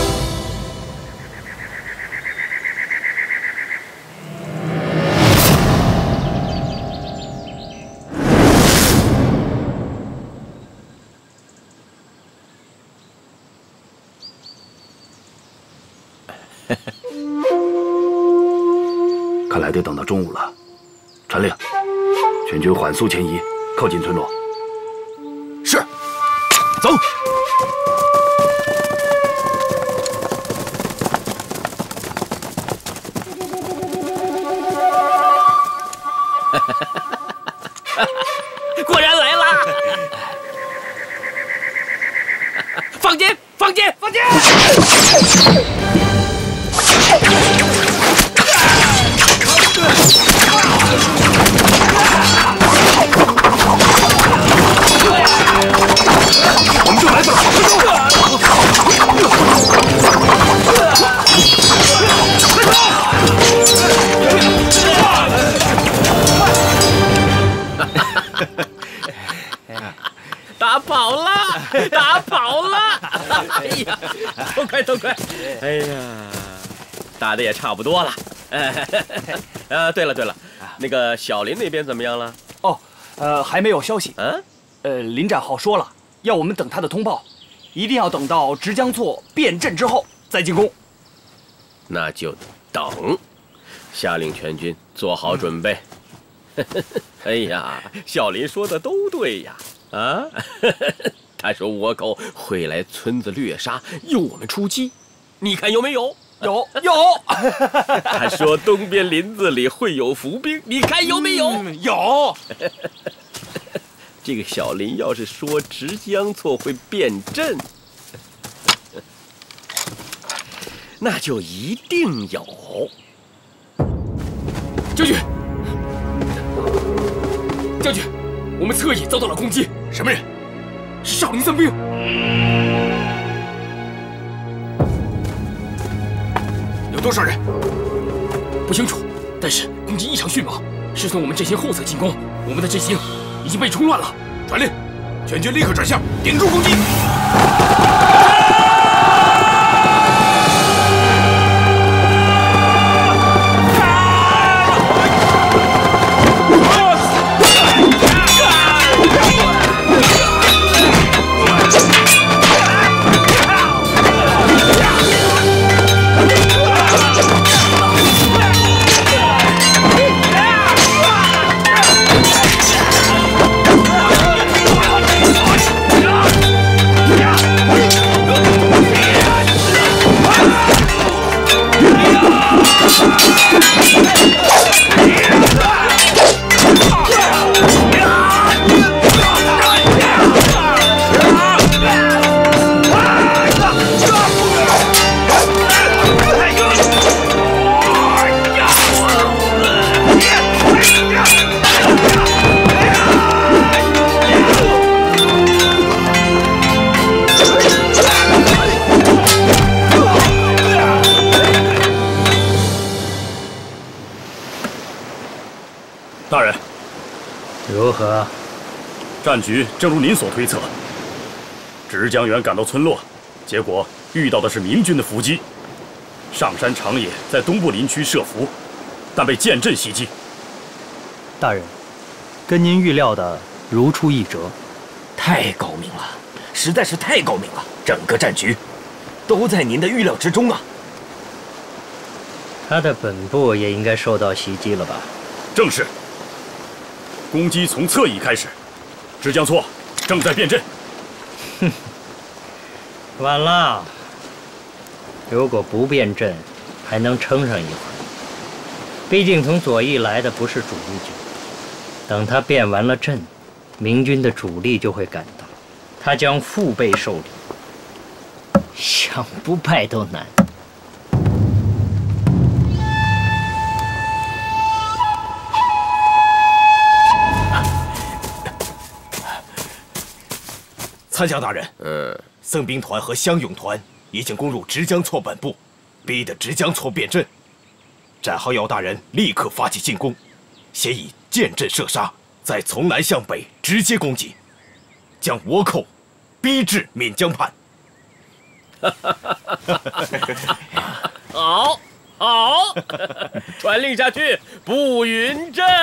[SPEAKER 2] 看来得等到中午了。传令，全军缓速前移，靠近村落。
[SPEAKER 10] 是。走。
[SPEAKER 12] 果然来了！放箭！放箭！放箭！
[SPEAKER 2] 我们就来吧！
[SPEAKER 12] 打跑了，打跑了！哎呀，都快都快！哎呀，打的也差不多了。呃，对了对了，那个小林那边怎么样了？
[SPEAKER 10] 哦，
[SPEAKER 1] 呃，还没有消息。
[SPEAKER 12] 嗯，
[SPEAKER 1] 呃，林展浩说了，要我们等他的通报，一定要等到直江错变阵之后再进攻。
[SPEAKER 12] 那就等，下令全军做好准备。嗯、哎呀，小林说的都对呀！啊，他说倭寇会来村子掠杀，诱我们出击，你看有没有？
[SPEAKER 1] 有有。
[SPEAKER 12] 他说东边林子里会有伏兵，你看有没有？
[SPEAKER 1] 嗯、有。
[SPEAKER 12] 这个小林要是说直江错会变阵，那就一定有。
[SPEAKER 7] 将军，将军，我们侧翼遭到了攻击，什么人？是少林僧兵。有多少人？不清楚，但是攻击异常迅猛，是从我们阵型后侧进攻。我们的阵型已经被冲乱了。传令，全军立刻转向，顶住攻击。 大人，
[SPEAKER 6] 如何？
[SPEAKER 7] 战局正如您所推测。直江原赶到村落，结果遇到的是明军的伏击。上山长野在东部林区设伏，但被剑阵袭击。
[SPEAKER 13] 大人，跟您预料的如出一辙。
[SPEAKER 14] 太高明了，实在是太高明了！整个战局都在您的预料之中啊。
[SPEAKER 6] 他的本部也应该受到袭击了吧？
[SPEAKER 7] 正是。攻击从侧翼开始，直江错正在变阵。
[SPEAKER 6] 哼，晚了。如果不变阵，还能撑上一会儿。毕竟从左翼来的不是主力军，等他变完了阵，明军的主力就会赶到，他将腹背受敌，想不败都难。
[SPEAKER 14] 参将大人，
[SPEAKER 12] 嗯，
[SPEAKER 14] 僧兵团和乡勇团已经攻入直江错本部，逼得直江错变阵。展浩要大人立刻发起进攻，先以剑阵射杀，再从南向北直接攻击，将倭寇逼至岷江畔。
[SPEAKER 12] 好，好，传令下去，步云阵。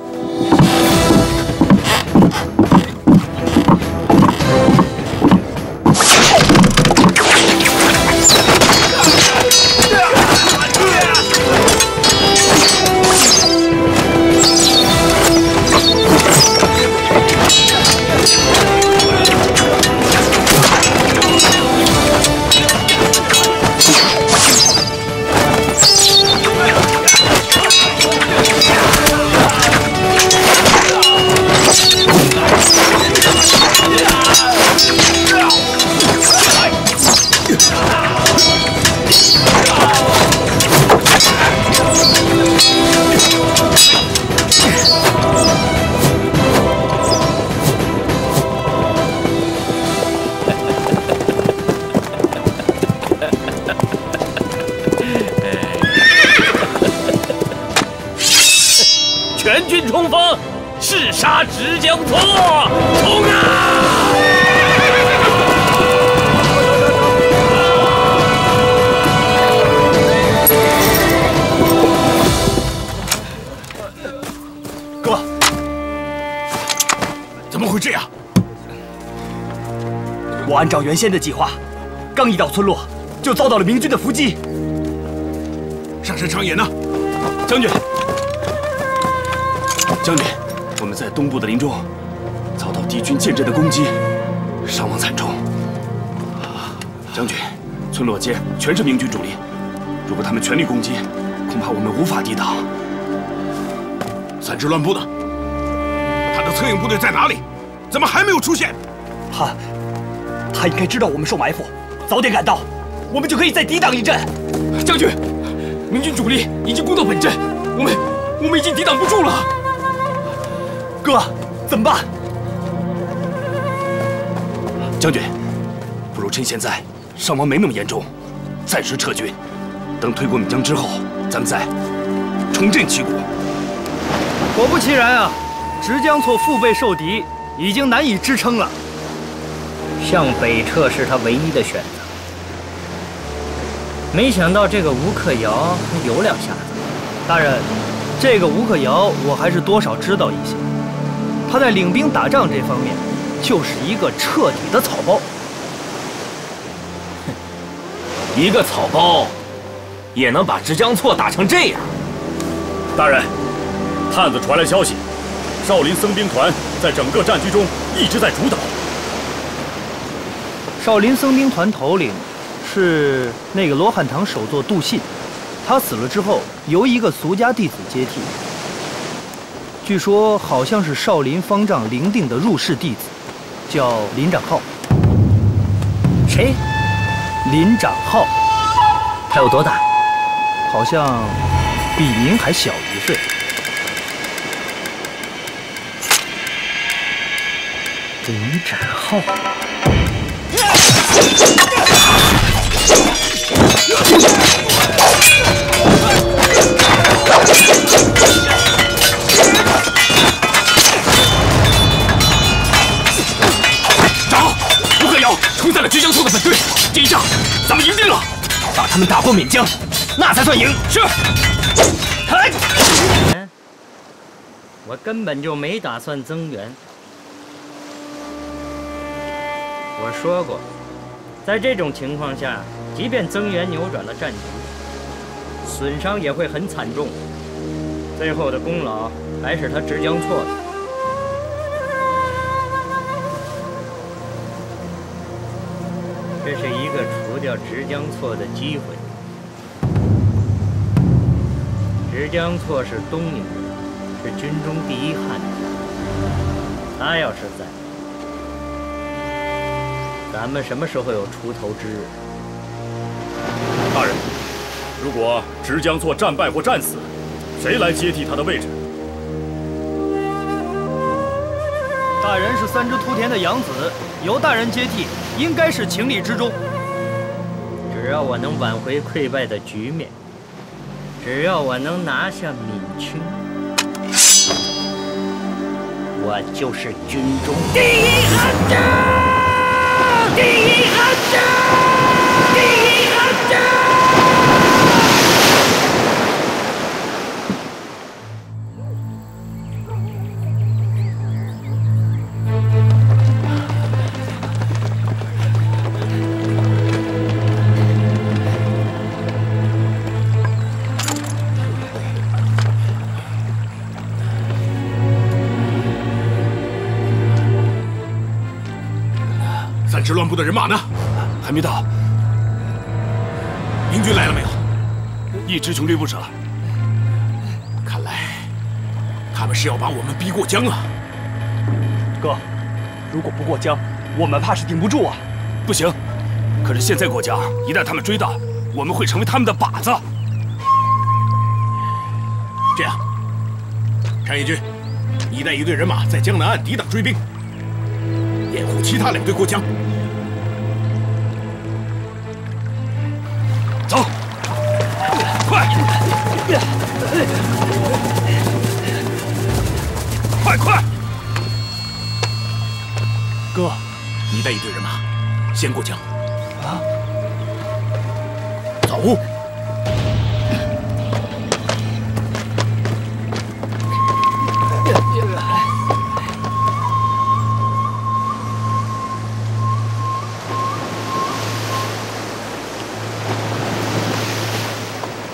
[SPEAKER 12] 全军冲锋，誓杀直江错！冲啊！
[SPEAKER 14] 哥，
[SPEAKER 1] 按照原先的计划，刚一到村落，就遭到了明军的伏击。
[SPEAKER 4] 上山长野呢？将军，将军，我们在东部的林中遭到敌军剑阵的攻击，伤亡惨重。将军，村落间全是明军主力，如果他们全力攻击，恐怕我们无法抵挡。三支乱部呢？他的策应部队在哪里？怎么还没有出现？
[SPEAKER 1] 他，他应该知道我们受埋伏，早点赶到，我们就可以再抵挡一阵。
[SPEAKER 4] 将军，明军主力已经攻到本镇，我们我们已经抵挡不住了。
[SPEAKER 1] 哥，怎么办？
[SPEAKER 4] 将军，不如趁现在伤亡没那么严重，暂时撤军，等推过岷江之后，咱们再重振旗鼓。
[SPEAKER 9] 果不其然啊，直江错腹背受敌，已经难以支撑了。
[SPEAKER 6] 向北撤是他唯一的选择。没想到这个吴克尧还有两下子。
[SPEAKER 9] 大人，这个吴克尧我还是多少知道一些。他在领兵打仗这方面，就是一个彻底的草包。
[SPEAKER 7] 一个草包，也能把直江错打成这样？大人，探子传来消息，少林僧兵团在整个战局中一直在主导。
[SPEAKER 9] 少林僧兵团头领是那个罗汉堂首座杜信，他死了之后由一个俗家弟子接替。据说好像是少林方丈林定的入室弟子，叫林长浩。
[SPEAKER 6] 谁？
[SPEAKER 9] 林长浩。
[SPEAKER 6] 他有多大？
[SPEAKER 9] 好像比您还小一岁。
[SPEAKER 6] 林长浩。
[SPEAKER 4] 长，吴克尧冲散了直江错的本队，这一仗咱们赢定了。把他们打过岷江，那才算赢。是。
[SPEAKER 6] 嗨！我根本就没打算增援。我说过，在这种情况下，即便增援扭转了战局，损伤也会很惨重。最后的功劳还是他直江错的。这是一个除掉直江错的机会。直江错是东宁人，是军中第一悍将。他要是在，咱们什么时候有出头之日？
[SPEAKER 7] 大人，如果直江错战败或战死，谁来接替他的位置？
[SPEAKER 9] 大人是三只秃田的养子，由大人接替，应该是情理之中。
[SPEAKER 6] 只要我能挽回溃败的局面，只要我能拿下闽清，我就是军中第一悍将！第一悍将！第一悍将！
[SPEAKER 4] 三支乱部的人马呢？还没到。明军来了没有？一支穷追不舍。看来他们是要把我们逼过江啊！
[SPEAKER 1] 哥，如果不过江，我们怕是顶不住啊！
[SPEAKER 4] 不行，可是现在过江，一旦他们追到，我们会成为他们的靶子。这样，单义军，你带一队人马在江南岸抵挡追兵，掩护其他两队过江。走，快！快快！哥，你带一队人马先过江。啊！走。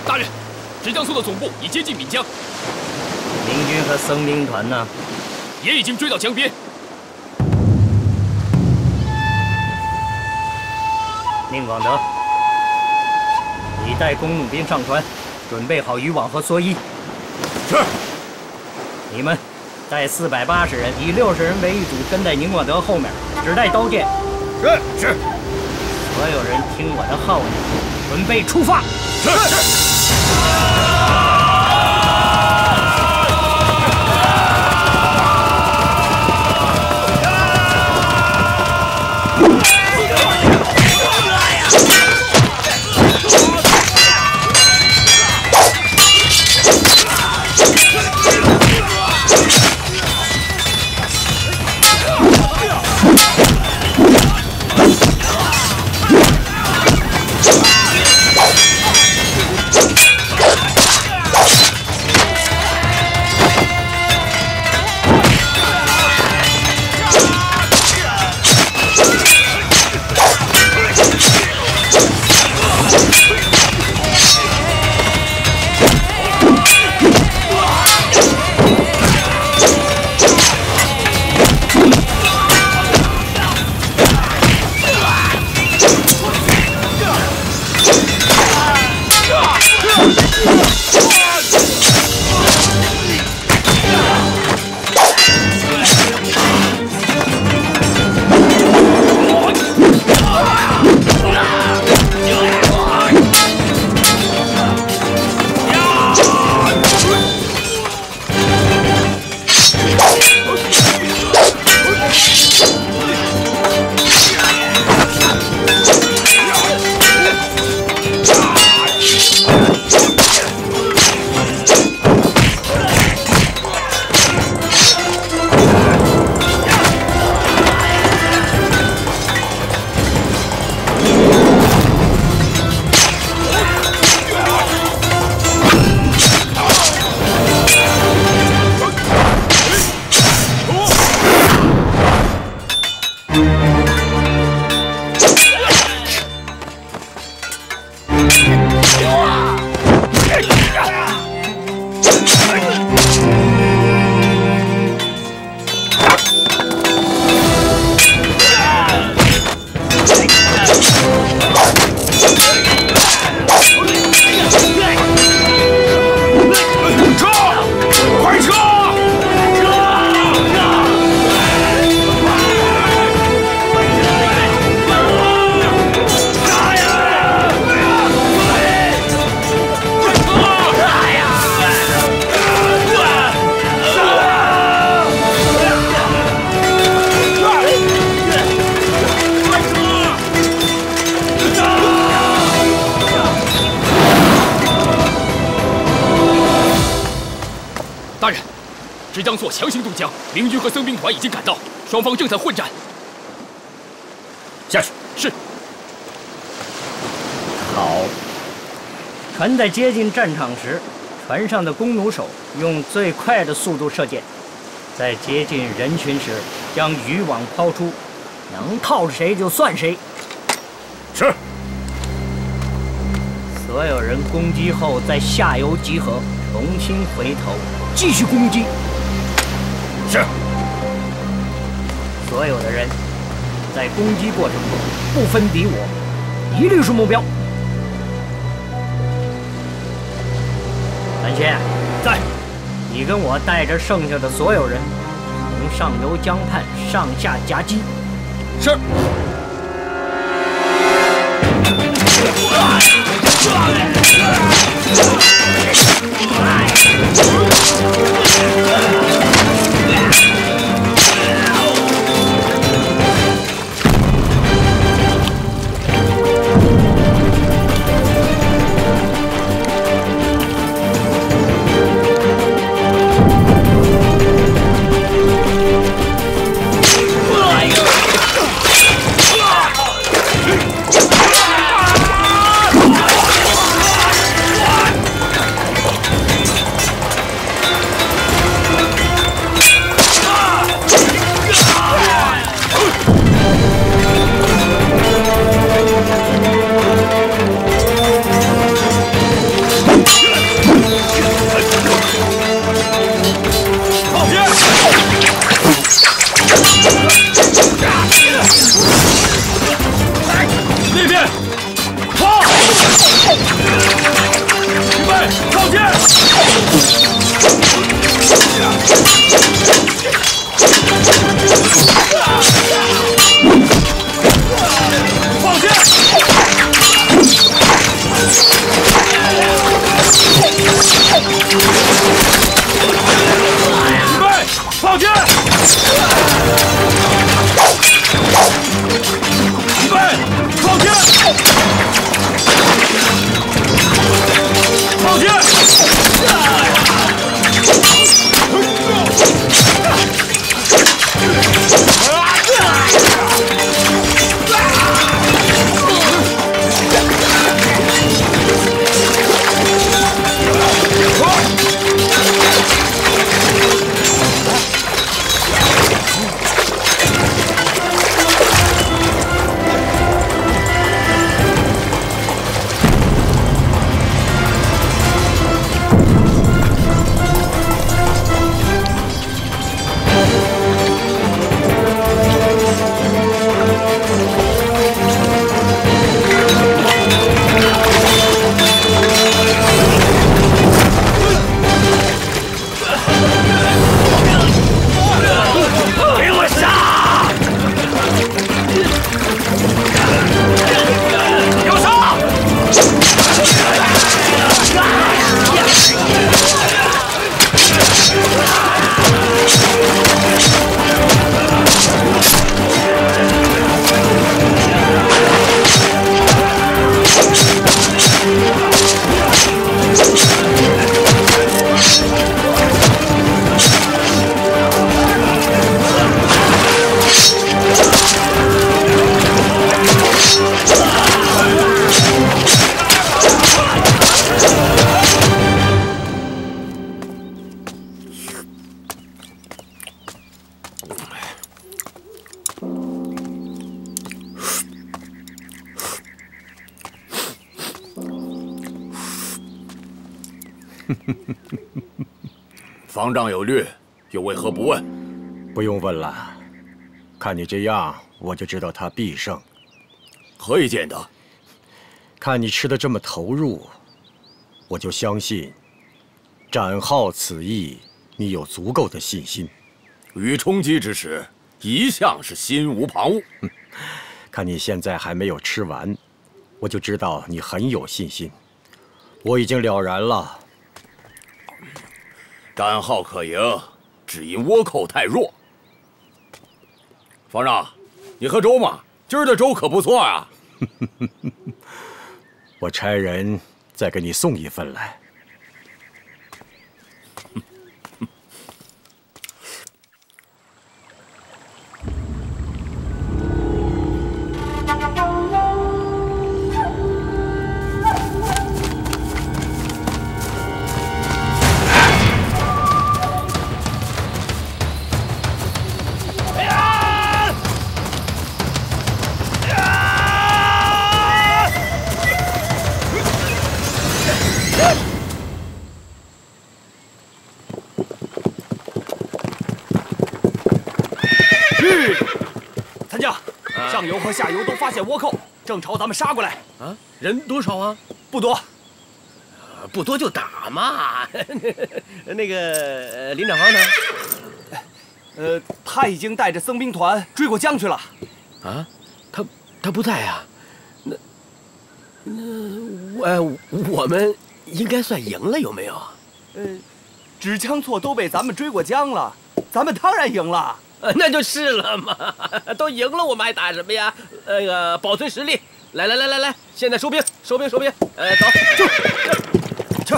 [SPEAKER 15] 大人，直江苏的总部已接近岷江。
[SPEAKER 6] 明军和僧兵团呢？
[SPEAKER 15] 也已经追到江边。
[SPEAKER 6] 宁广德，你带弓弩兵上船，准备好渔网和蓑衣。
[SPEAKER 4] 是。
[SPEAKER 6] 你们带四百八十人，以六十人为一组，跟在宁广德后面，只带刀剑。
[SPEAKER 4] 是是。
[SPEAKER 6] 所有人听我的号令，准备出发。
[SPEAKER 4] 是是。
[SPEAKER 15] 江朔强行渡江，明军和僧兵团已经赶到，双方正在混战。
[SPEAKER 7] 下去。
[SPEAKER 15] 是。
[SPEAKER 6] 好。船在接近战场时，船上的弓弩手用最快的速度射箭，在接近人群时将渔网抛出，能套着谁就算谁。
[SPEAKER 7] 是。
[SPEAKER 6] 所有人攻击后在下游集合，重新回头继续攻击。
[SPEAKER 7] 是。
[SPEAKER 6] 所有的人在攻击过程中不分敌我，一律是目标。蓝谦，
[SPEAKER 15] 在。
[SPEAKER 6] 你跟我带着剩下的所有人，从上游江畔上下夹击。
[SPEAKER 15] 是。
[SPEAKER 4] 啊！
[SPEAKER 2] 方丈有虑，又为何不问？
[SPEAKER 14] 不用问了，看你这样，我就知道他必胜。
[SPEAKER 2] 何以见得？
[SPEAKER 14] 看你吃的这么投入，我就相信展浩此役，你有足够的信心。
[SPEAKER 2] 于冲击之时，一向是心无旁骛。
[SPEAKER 14] 看你现在还没有吃完，我就知道你很有信心。我已经了然了。
[SPEAKER 2] 展浩可赢，只因倭寇太弱。方丈，你喝粥吗？今儿的粥可不错啊。
[SPEAKER 14] 我差人再给你送一份来。
[SPEAKER 1] 上游和下游都发现倭寇，正朝咱们杀过来。
[SPEAKER 12] 啊，人多少啊？
[SPEAKER 1] 不多，
[SPEAKER 12] 呃、不多就打嘛。那个、呃、林长豪呢？
[SPEAKER 1] 呃，他已经带着僧兵团追过江去了。
[SPEAKER 12] 啊，他他不在啊？那那呃，我们应该算赢了，有没有？
[SPEAKER 1] 呃，纸浆错都被咱们追过江了，咱们当然赢了。
[SPEAKER 12] 那就是了嘛，都赢了，我们还打什么呀？那个保存实力，来来来来来，现在收兵，收兵，收兵，呃，走，去，去。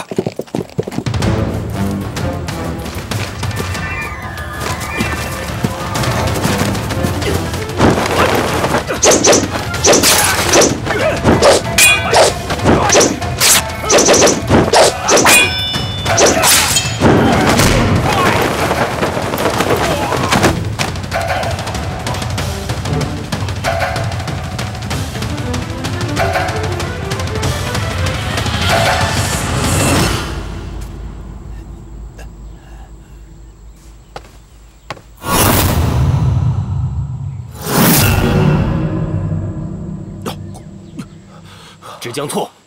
[SPEAKER 15] 纸浆错，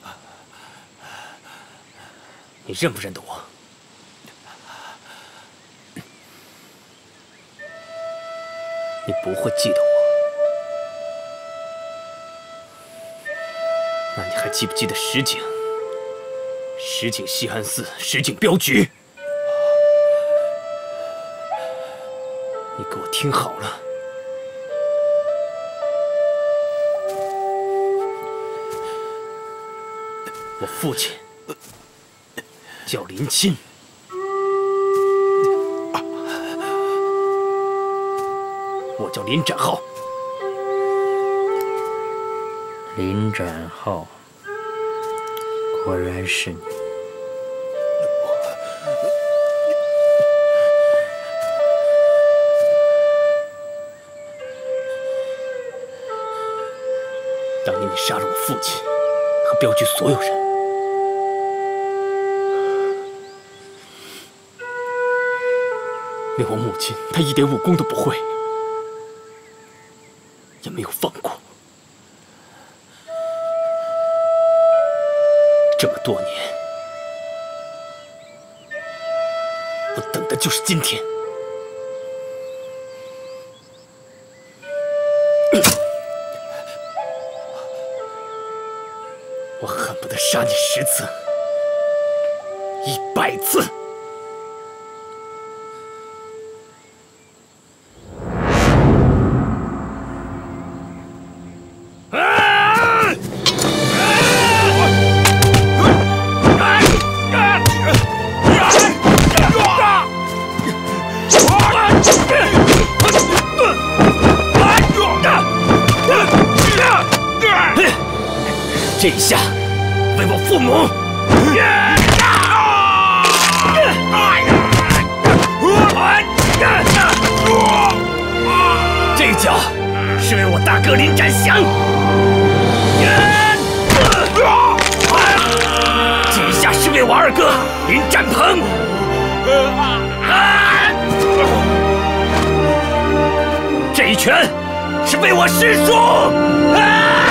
[SPEAKER 15] 你认不认得我？你不会记得我，那你还记不记得石井？石井西寒寺，石井镖局。你给我听好了。我父亲叫林钦，我叫林展浩。
[SPEAKER 6] 林展浩，果然是你。
[SPEAKER 15] 当年你杀了我父亲和镖局所有人。连我母亲，她一点武功都不会，也没有放过。这么多年，我等的就是今天。我恨不得杀你十次，一百次。这一下，为我父母！这一脚是为我大哥林展祥，这一下是为我二哥林占鹏。这一拳是为我师叔。啊！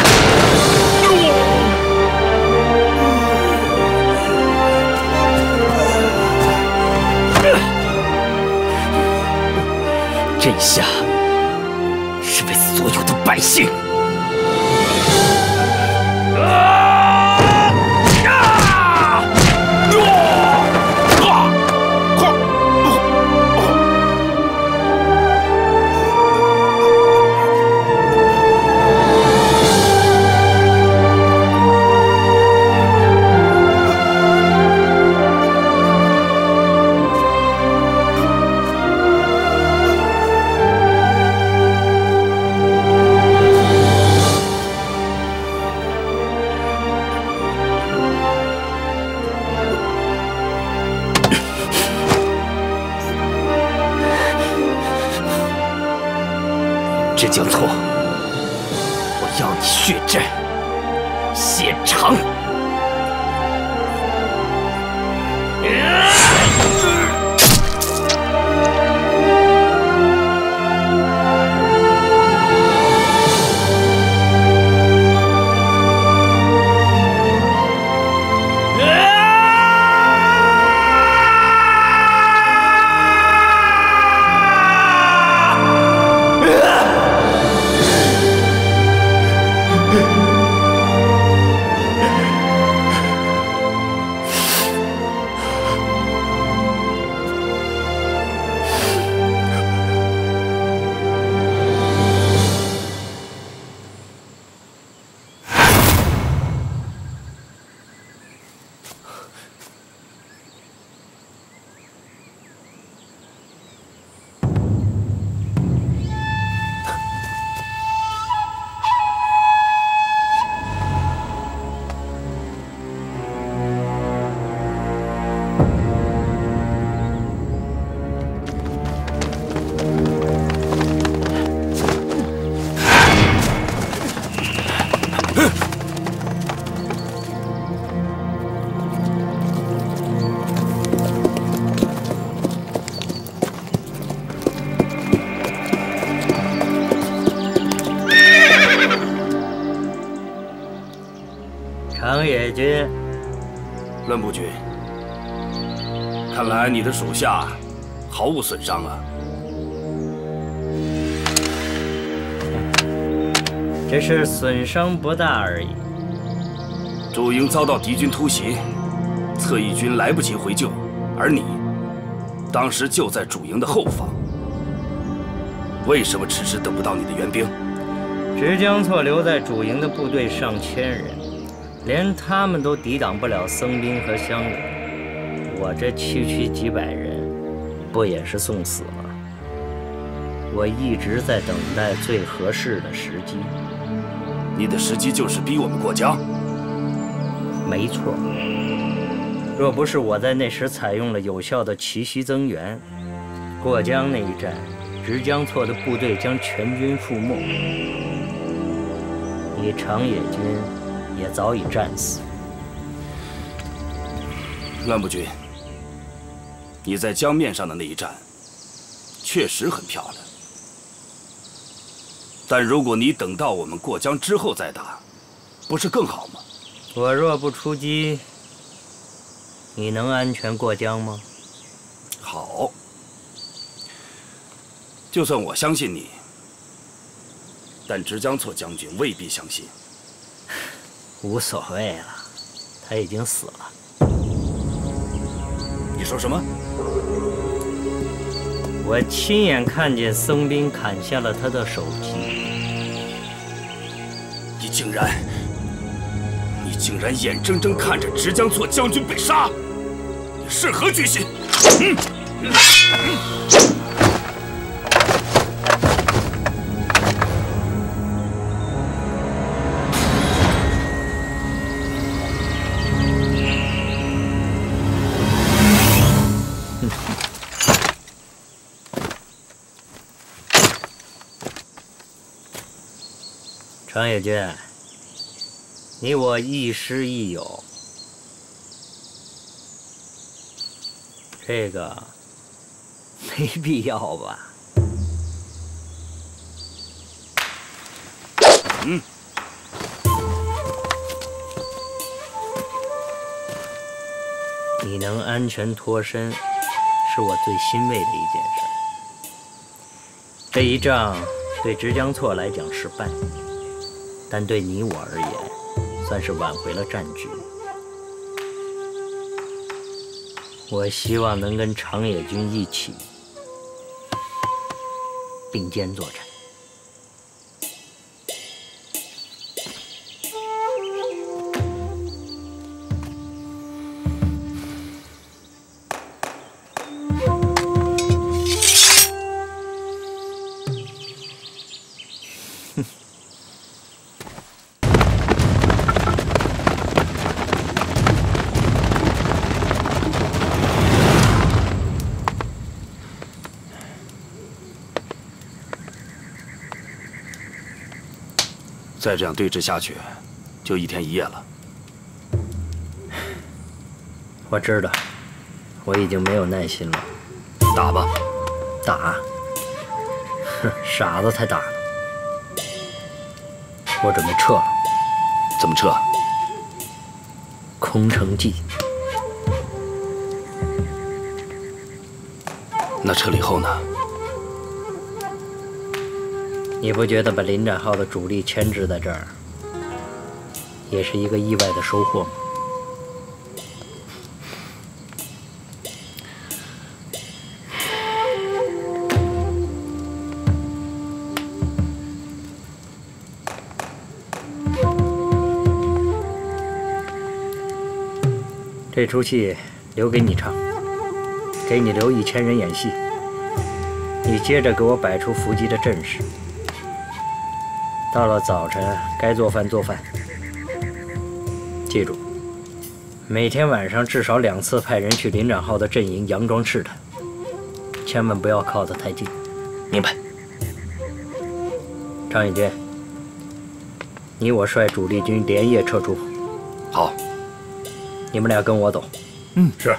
[SPEAKER 15] 这一下是为所有的百姓。直江错，我要你血债血偿！
[SPEAKER 6] 长野君，
[SPEAKER 2] 乱部君，看来你的手下毫无损伤啊。
[SPEAKER 6] 只是损伤不大而已。
[SPEAKER 2] 主营遭到敌军突袭，侧翼军来不及回救，而你当时就在主营的后方，为什么迟迟等不到你的援兵？
[SPEAKER 6] 直江错留在主营的部队上千人。连他们都抵挡不了僧兵和乡人，我这区区几百人，不也是送死吗？我一直在等待最合适的时机。
[SPEAKER 2] 你的时机就是逼我们过江？
[SPEAKER 6] 没错。若不是我在那时采用了有效的奇袭增援，过江那一战，直江错的部队将全军覆没，你长野军也早已战死。
[SPEAKER 2] 乱部军，你在江面上的那一战，确实很漂亮。但如果你等到我们过江之后再打，不是更好吗？
[SPEAKER 6] 我若不出击，你能安全过江吗？
[SPEAKER 2] 好，就算我相信你，但直江错将军未必相信。
[SPEAKER 6] 无所谓了，他已经死了。
[SPEAKER 2] 你说什么？
[SPEAKER 6] 我亲眼看见僧兵砍下了他的首级。
[SPEAKER 2] 你竟然，你竟然眼睁睁看着直江错将军被杀，你是何居心？嗯嗯嗯
[SPEAKER 6] 长野君，你我亦师亦友， 这个没必要吧？
[SPEAKER 7] 嗯。
[SPEAKER 6] 你能安全脱身，是我最欣慰的一件事。这一仗对直江错来讲失败，但对你我而言，算是挽回了战局。我希望能跟长野军一起并肩作战。
[SPEAKER 2] 再这样对峙下去，就一天一夜了。
[SPEAKER 6] 我知道，我已经没有耐心了。
[SPEAKER 2] 打吧，
[SPEAKER 6] 打！哼，傻子才打呢。我准备撤了。
[SPEAKER 2] 怎么撤？
[SPEAKER 6] 空城计。
[SPEAKER 2] 那撤了以后呢？
[SPEAKER 6] 你不觉得把林展浩的主力牵制在这儿，也是一个意外的收获吗？这出戏留给你唱，给你留一千人演戏，你接着给我摆出伏击的阵势。到了早晨，该做饭做饭。记住，每天晚上至少两次派人去林展浩的阵营佯装试探，千万不要靠得太近。
[SPEAKER 10] 明白。
[SPEAKER 6] 张野军，你我率主力军连夜撤出。
[SPEAKER 2] 好。
[SPEAKER 6] 你们俩跟我走。
[SPEAKER 10] 嗯，是。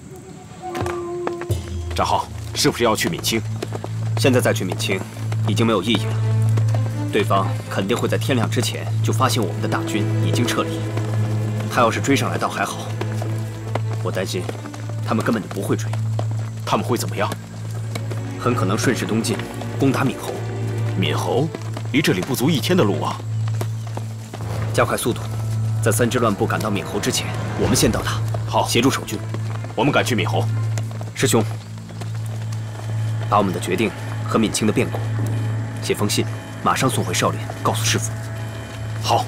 [SPEAKER 10] 展浩，是不是要去闽清？现在再去闽清，已经没有意义了。对方肯定会在天亮之前就发现我们的大军已经撤离。他要是追上来倒还好，我担心他们根本就不会追。
[SPEAKER 14] 他们会怎么样？
[SPEAKER 10] 很可能顺势东进，攻打闽侯。
[SPEAKER 14] 闽侯离这里不足一天的路啊！
[SPEAKER 10] 加快速度，在三支乱部赶到闽侯之前，我们先到达。
[SPEAKER 14] 好，
[SPEAKER 10] 协助守军。
[SPEAKER 14] 我们赶去闽侯。
[SPEAKER 10] 师兄，把我们的决定和闽清的变故写封信，马上送回少林，告诉师父。
[SPEAKER 14] 好。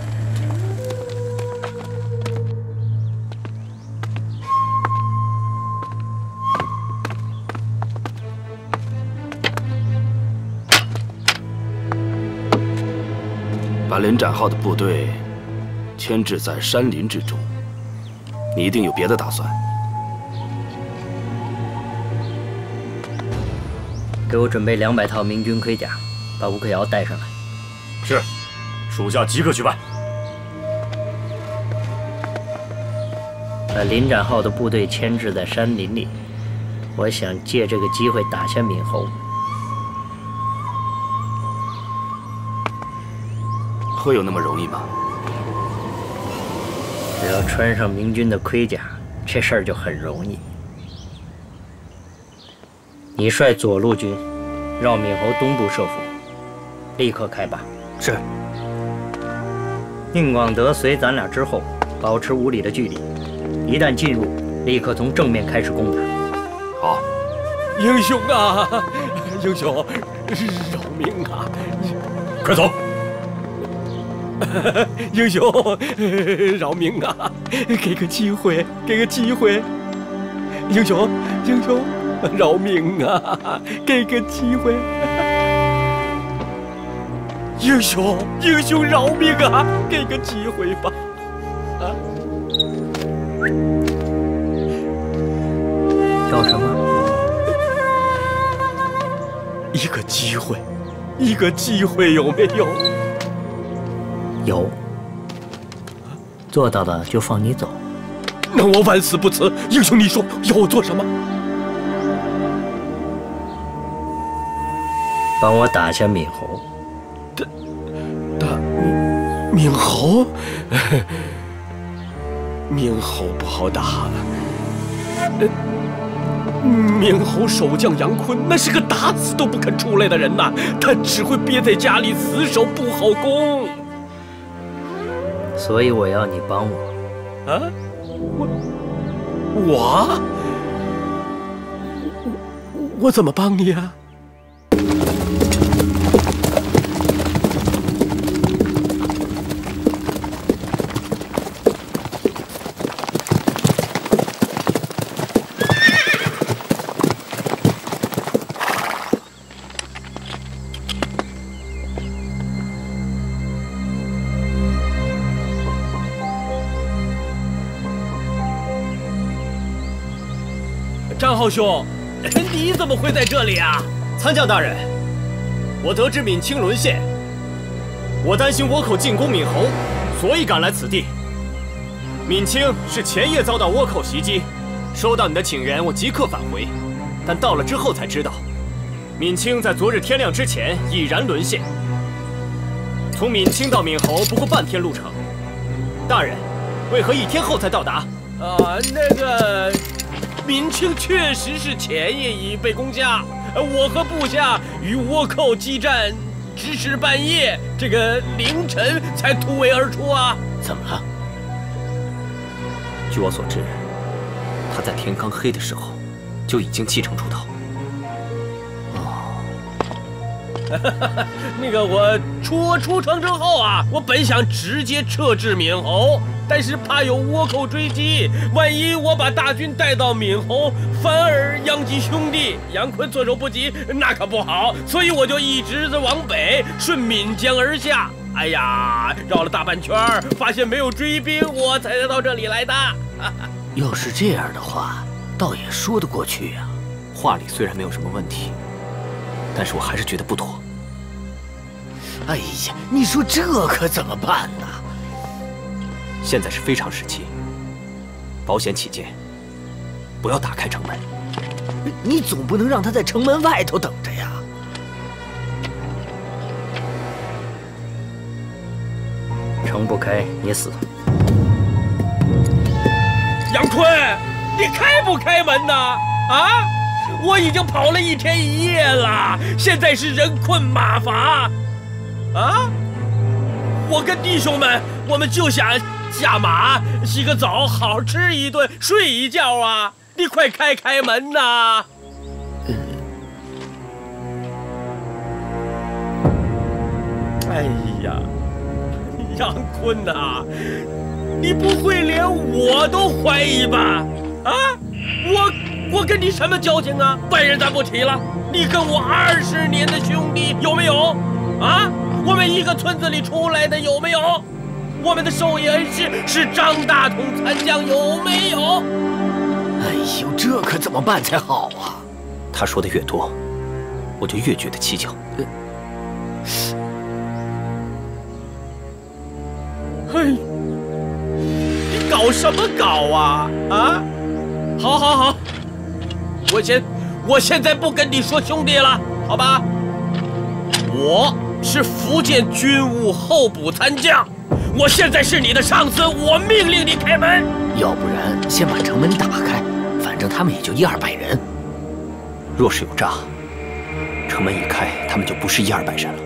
[SPEAKER 2] 把林展浩的部队牵制在山林之中，你一定有别的打算。
[SPEAKER 6] 给我准备两百套明军盔甲，把吴克尧带上来。
[SPEAKER 7] 是，属下即刻去办。
[SPEAKER 6] 把林展浩的部队牵制在山林里，我想借这个机会打下闽侯。
[SPEAKER 2] 会有那么容易吗？
[SPEAKER 6] 只要穿上明军的盔甲，这事儿就很容易。你率左路军绕闽侯东部设伏，立刻开拔。
[SPEAKER 10] 是。
[SPEAKER 6] 宁广德随咱俩之后，保持五里的距离。一旦进入，立刻从正面开始攻打。
[SPEAKER 2] 好。
[SPEAKER 12] 英雄啊，英雄，饶命啊！
[SPEAKER 7] 快走！
[SPEAKER 12] 英雄，饶命啊！给个机会，给个机会！英雄，英雄，饶命啊！给个机会！英雄，英雄，饶命啊！给个机会吧！啊！
[SPEAKER 6] 叫什么？
[SPEAKER 12] 一个机会，一个机会，有没有？
[SPEAKER 6] 有，做到了就放你走。
[SPEAKER 12] 那我万死不辞。英雄，你说要我做什么？
[SPEAKER 6] 帮我打下闵侯。
[SPEAKER 12] 打打闵侯，闵侯不好打。呃，闵侯守将杨坤那是个打死都不肯出来的人呐，他只会憋在家里死守不好攻。
[SPEAKER 6] 所以我要你帮我。
[SPEAKER 12] 啊？我我我怎么帮你啊？张浩兄，你怎么会在这里啊？
[SPEAKER 10] 参将大人，我得知闵青沦陷，我担心倭寇进攻闵侯，所以赶来此地。闵青是前夜遭到倭寇袭击，收到你的请援，我即刻返回。但到了之后才知道，闵青在昨日天亮之前已然沦陷。从闵青到闵侯不过半天路程，大人为何一天后才到达？
[SPEAKER 12] 啊，那个。闵青确实是前夜已被攻下，我和部下与倭寇激战，直至半夜，这个凌晨才突围而出啊！
[SPEAKER 10] 怎么了？据我所知，他在天刚黑的时候就已经弃城出逃。
[SPEAKER 12] 哦，那个我出出城之后啊，我本想直接撤至闵侯。但是怕有倭寇追击，万一我把大军带到闵侯，反而殃及兄弟，杨坤措手不及，那可不好。所以我就一直往北，顺岷江而下。哎呀，绕了大半圈，发现没有追兵，我才到这里来的。
[SPEAKER 15] 要是这样的话，倒也说得过去呀。
[SPEAKER 10] 话里虽然没有什么问题，但是我还是觉得不妥。
[SPEAKER 15] 哎呀，你说这可怎么办呢？
[SPEAKER 10] 现在是非常时期，保险起见，不要打开城门。
[SPEAKER 15] 你总不能让他在城门外头等着呀。
[SPEAKER 6] 城不开，你死。
[SPEAKER 12] 杨坤，你开不开门呢？啊！我已经跑了一天一夜了，现在是人困马乏。啊！我跟弟兄们，我们就想下马，洗个澡，好好吃一顿，睡一觉啊！你快开开门呐！嗯、哎呀，杨坤呐、啊，你不会连我都怀疑吧？啊，我我跟你什么交情啊？外人咱不提了，你跟我二十年的兄弟有没有？啊，我们一个村子里出来的有没有？我们的授业恩师是张大统参将，有没有？
[SPEAKER 15] 哎呦，这可怎么办才好啊？
[SPEAKER 10] 他说的越多，我就越觉得蹊跷。
[SPEAKER 12] 嘿，你搞什么搞啊？啊！好，好，好，我先，我现在不跟你说兄弟了，好吧？我是福建军务候补参将。我现在是你的上司，我命令你开门。
[SPEAKER 15] 要不然先把城门打开，反正他们也就一二百人。
[SPEAKER 10] 若是有诈，城门一开，他们就不是一二百人了。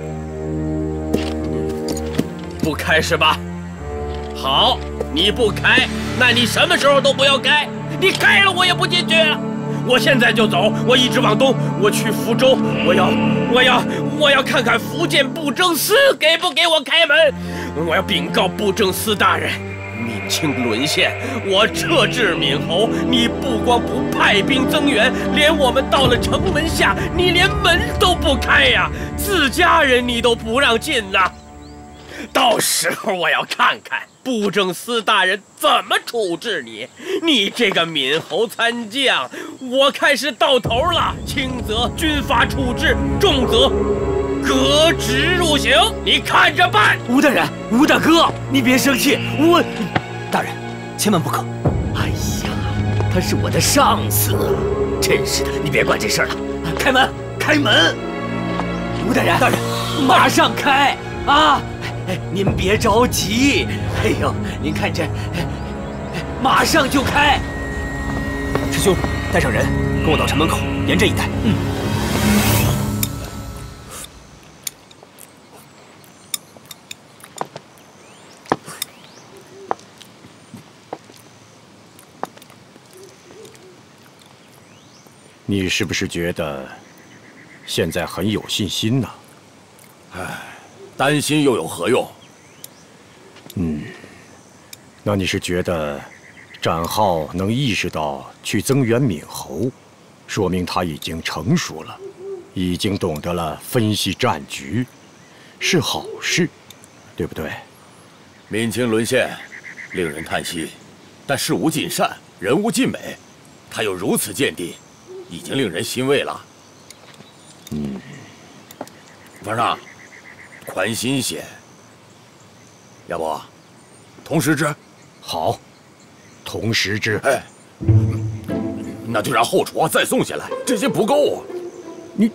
[SPEAKER 12] 不开是吧？好，你不开，那你什么时候都不要开。你开了，我也不进去。我现在就走，我一直往东，我去福州，我要，我要，我要看看福建布政司给不给我开门。我要禀告布政司大人，闵青沦陷，我撤至闵侯，你不光不派兵增援，连我们到了城门下，你连门都不开呀，自家人你都不让进呐。到时候我要看看布政司大人怎么处置你，你这个闵侯参将，我看是到头了，轻则军法处置，重则革职入刑，你看着办。
[SPEAKER 15] 吴大人，吴大哥，你别生气，我……
[SPEAKER 10] 大人，千万不可！
[SPEAKER 15] 哎呀，他是我的上司啊，真是的，你别管这事了，开门，开门！ 吴大人，大人，马上开啊！您别着急，哎呦，您看这，马上就开。
[SPEAKER 10] 师兄，带上人，跟我到城门口，严阵以待。嗯。
[SPEAKER 14] 你是不是觉得现在很有信心呢？
[SPEAKER 4] 唉，担心又有何用？
[SPEAKER 14] 嗯，那你是觉得展浩能意识到去增援闽侯，说明他已经成熟了，已经懂得了分析战局，是好事，对不对？
[SPEAKER 4] 闽清沦陷，令人叹息，但事无尽善，人无尽美，他又如此坚定。已经令人欣慰了。
[SPEAKER 14] 嗯，
[SPEAKER 4] 皇上，宽心些。要不，同时之。
[SPEAKER 14] 好，同时之。
[SPEAKER 4] 哎，那就让后厨再送下来，这些不够啊。
[SPEAKER 14] 你。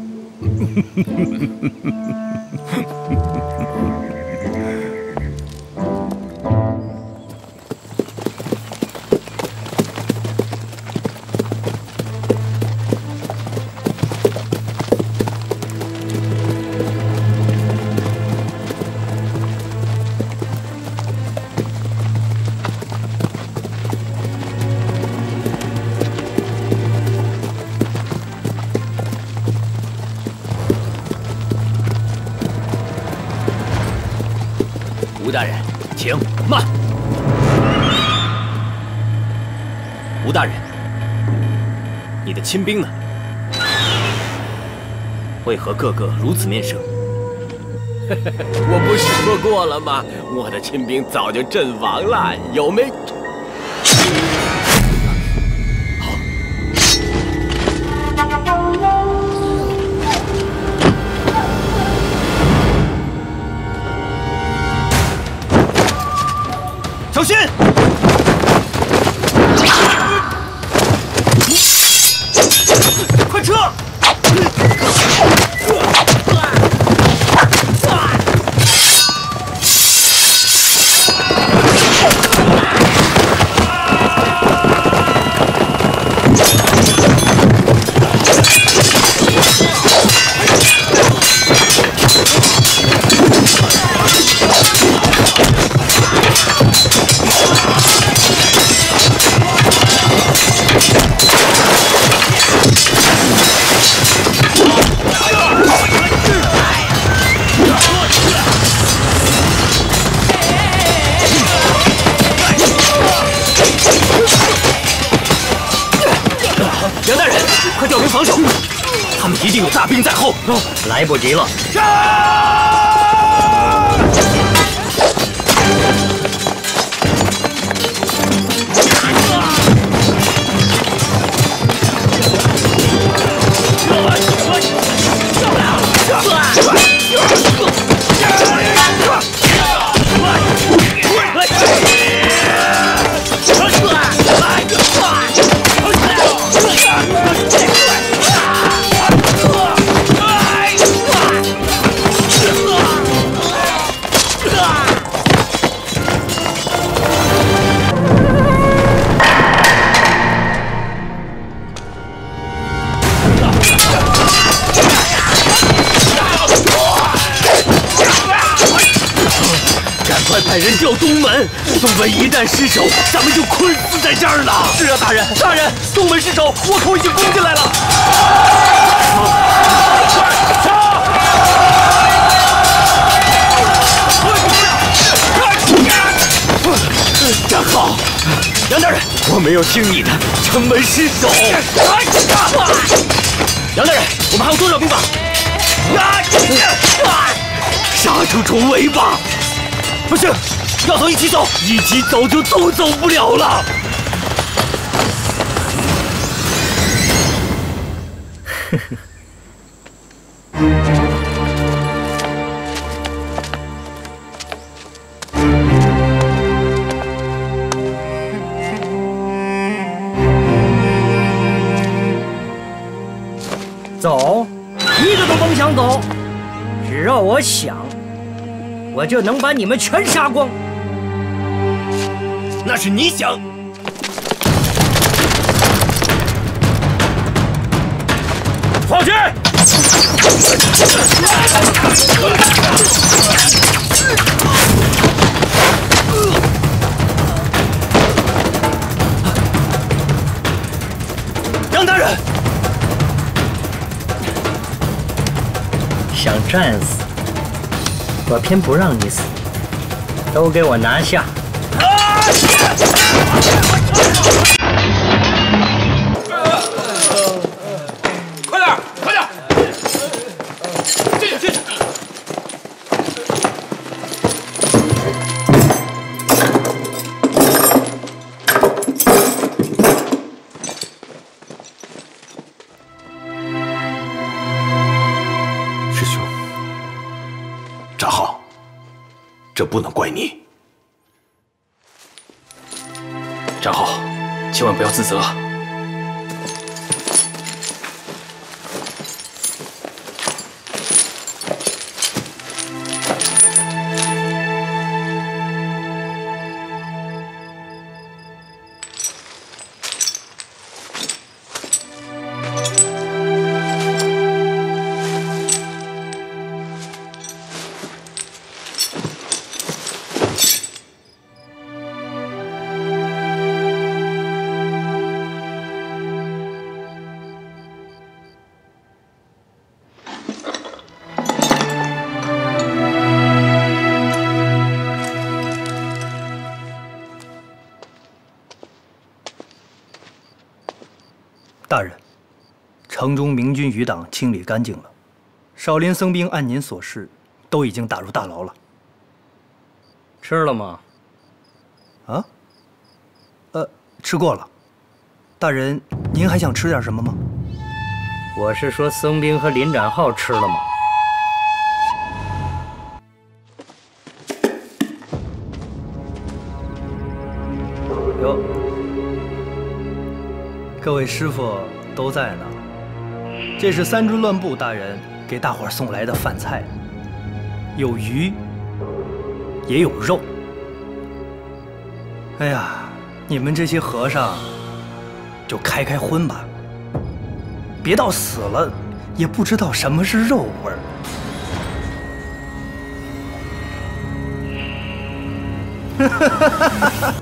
[SPEAKER 15] 吴大人，请慢。
[SPEAKER 10] 吴大人，你的亲兵呢？为何个个如此面生？
[SPEAKER 12] 我不是说过了吗？我的亲兵早就阵亡了，有没？
[SPEAKER 15] 小心！快撤！
[SPEAKER 10] 杨大人，快调兵防守，他们一定有大兵在后。
[SPEAKER 6] 来不及了！
[SPEAKER 15] 快派人调东门！东门一旦失守，咱们就困死在这儿了。是啊，大人，大人，东门失守，倭寇已经攻进来了。站好，杨大人，我没有听你的，城门失守。杨大人，我们还有多少兵法？杀出重围吧！不是，要走一起走，一起走就都走不了了。
[SPEAKER 1] 走。
[SPEAKER 15] 一个都甭想走，只要我想，我就能把你们全杀光。
[SPEAKER 14] 那是你想。
[SPEAKER 7] 放箭！
[SPEAKER 14] 杨大人，
[SPEAKER 15] 想战死，我偏不让你死，都给我拿下！
[SPEAKER 1] 快点，快点！进去，进去！
[SPEAKER 14] 师兄，展浩，这不能怪你。
[SPEAKER 7] 展浩，千万不要自责。
[SPEAKER 13] 大人，城中明军余党清理干净了，少林僧兵按您所示，都已经打入大牢了。
[SPEAKER 15] 吃了吗？
[SPEAKER 13] 啊？呃，吃过了。大人，您还想吃点什么吗？
[SPEAKER 15] 我是说僧兵和林展浩吃了吗？哟。各位师傅都在呢，这是三支乱步大人给大伙儿送来的饭菜，有鱼，也有肉。哎呀，你们这些和尚，就开开荤吧，别到死了也不知道什么是肉味儿。哈哈哈哈哈！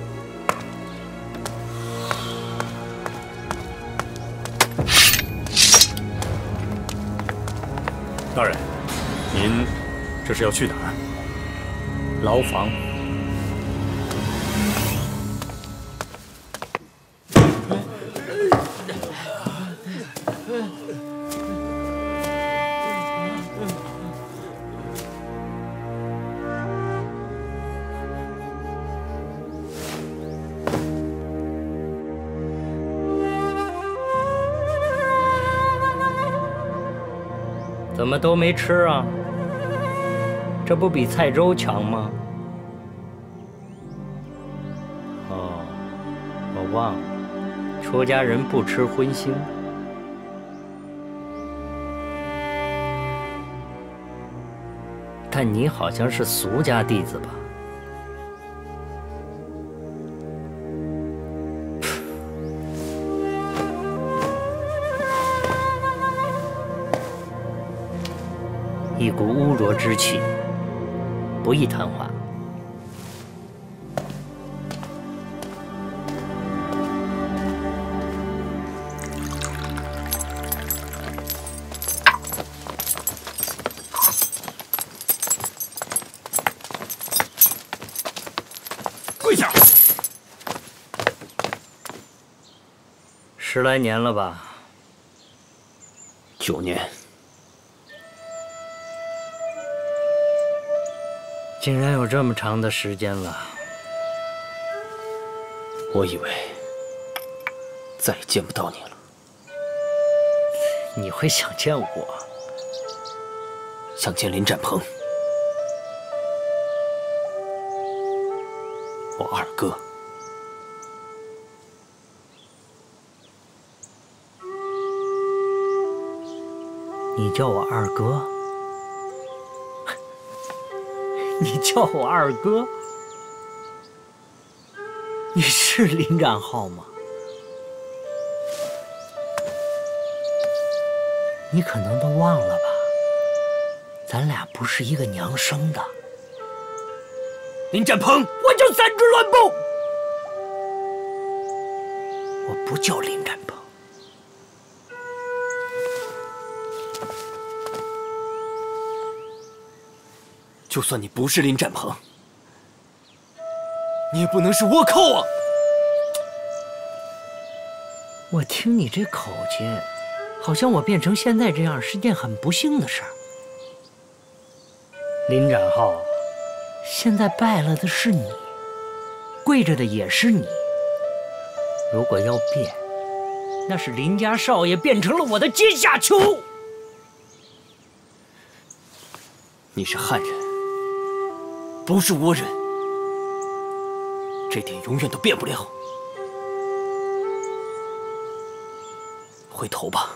[SPEAKER 7] 大人，您这是要去哪儿？
[SPEAKER 15] 牢房。怎么都没吃啊？这不比蔡州强吗？哦，我忘了，出家人不吃荤腥。但你好像是俗家弟子吧？一股污浊之气，不易谈话。
[SPEAKER 1] 跪下！
[SPEAKER 15] 十来年了吧？
[SPEAKER 10] 九年。
[SPEAKER 15] 竟然有这么长的时间了。
[SPEAKER 10] 我以为再也见不到你了。
[SPEAKER 15] 你会想见我？
[SPEAKER 10] 想见林展鹏，我二哥。
[SPEAKER 6] 你叫我二哥？你叫我二哥？你是林展浩吗？你可能都忘了吧，咱俩不是一个娘生的。
[SPEAKER 2] 林展鹏，
[SPEAKER 6] 我叫三只乱步，我不叫林展鹏。
[SPEAKER 10] 就算你不是林展鹏，你也不能是倭寇啊！
[SPEAKER 6] 我听你这口气，好像我变成现在这样是件很不幸的事儿。林展浩，现在败了的是你，跪着的也是你。如果要变，那是林家少爷变成了我的阶下囚。
[SPEAKER 10] 你是汉人，不是倭人，这点永远都变不了。回头吧。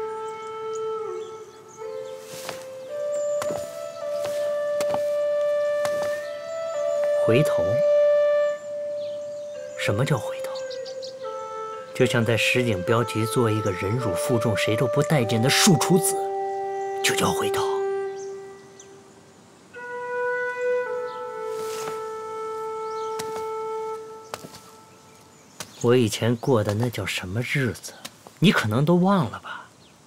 [SPEAKER 6] 回头？什么叫回头？就像在石井镖局做一个忍辱负重、谁都不待见的庶出子，就叫回头。我以前过的那叫什么日子，你可能都忘了吧？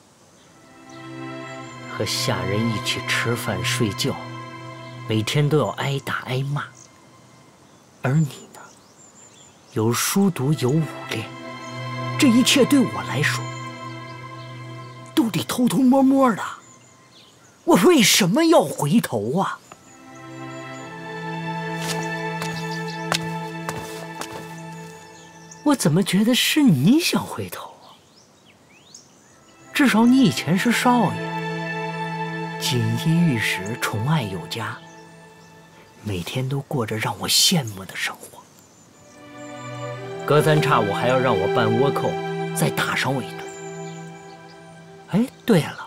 [SPEAKER 6] 和下人一起吃饭睡觉，每天都要挨打挨骂。而你呢，有书读有武练，这一切对我来说都得偷偷摸摸的。我为什么要回头啊？我怎么觉得是你想回头啊？至少你以前是少爷，锦衣玉食，宠爱有加，每天都过着让我羡慕的生活。隔三差五还要让我扮倭寇，再打上我一顿。哎，对了，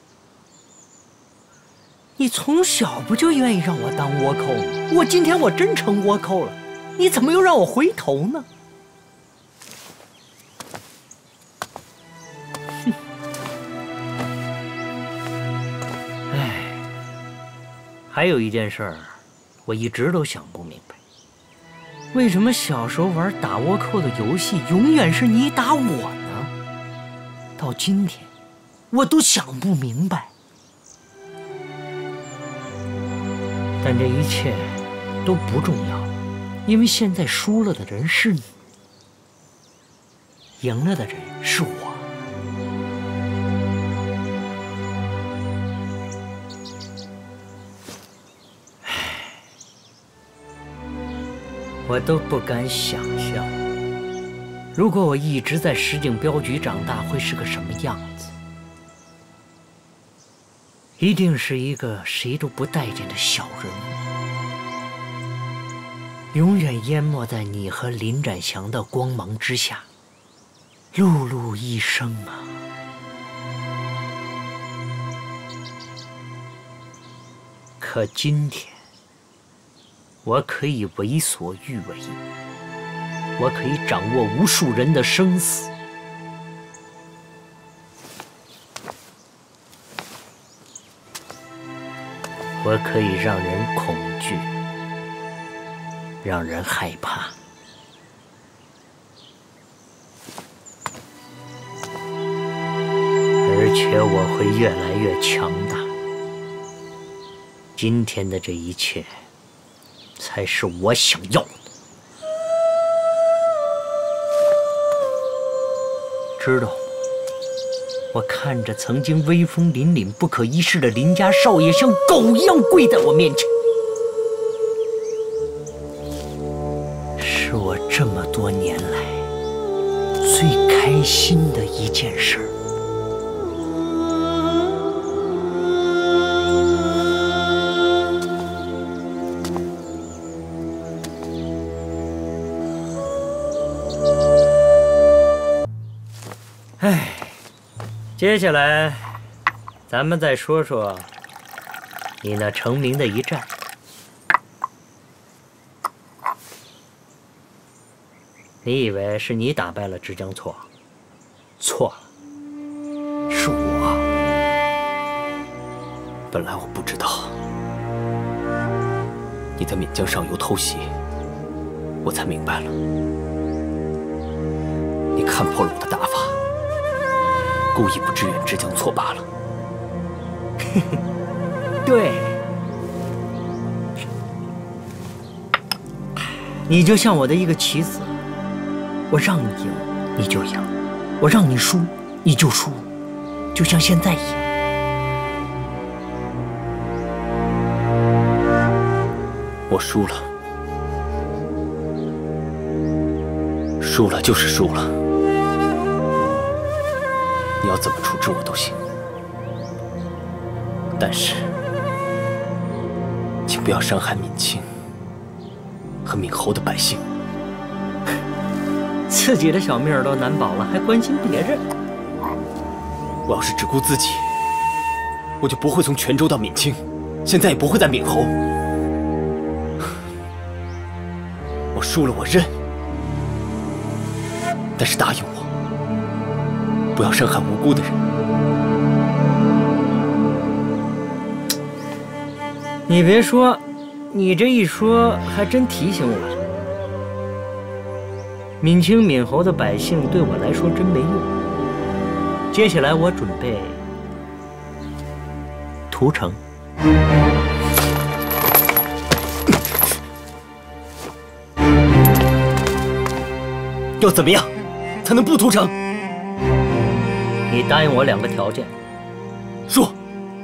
[SPEAKER 6] 你从小不就愿意让我当倭寇吗？我今天我真成倭寇了，你怎么又让我回头呢？哼！哎，还有一件事儿，我一直都想不明白，为什么小时候玩打倭寇的游戏，永远是你打我呢？到今天，我都想不明白。但这一切都不重要，因为现在输了的人是你，赢了的人是我。我都不敢想象，如果我一直在石井镖局长大，会是个什么样子？一定是一个谁都不待见的小人物，永远淹没在你和林展祥的光芒之下，碌碌一生啊！可今天，我可以为所欲为，我可以掌握无数人的生死。我可以让人恐惧，让人害怕。而且我会越来越强大。今天的这一切，才是我想要的。知道吗？我看着曾经威风凛凛、不可一世的林家少爷，像狗一样跪在我面前，是我这么多年来最开心的一件事儿。接下来， 咱们再说说你那成名的一战。你以为是你打败了直江错？错了，是我。
[SPEAKER 10] 本来我不知道你在岷江上游偷袭，我才明白了，你看破了我的打法，故意不支援直江错罢了。
[SPEAKER 6] 对，你就像我的一个棋子，我让你赢你就赢，我让你输你就输，就像现在一样。
[SPEAKER 10] 我输了，输了就是输了，你要怎么处置我都行，但是请不要伤害闵卿和闵侯的百姓。
[SPEAKER 6] 自己的小命儿都难保了，还关心别人？
[SPEAKER 10] 我要是只顾自己，我就不会从泉州到闵卿，现在也不会在闵侯。我输了，我认，但是答应我，不要伤害无辜的人。
[SPEAKER 6] 你别说，你这一说还真提醒我了。闵卿、闵侯的百姓对我来说真没用。接下来我准备屠城。
[SPEAKER 10] 要怎么样才能不屠城？
[SPEAKER 6] 你答应我两个条件。
[SPEAKER 10] 说。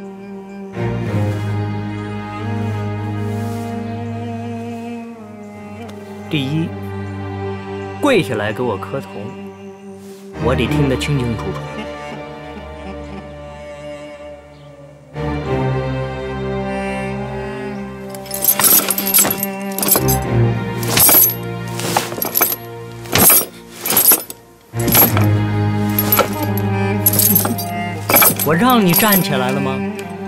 [SPEAKER 6] 第一，跪下来给我磕头，我得听得清清楚楚。我让你站起来了吗？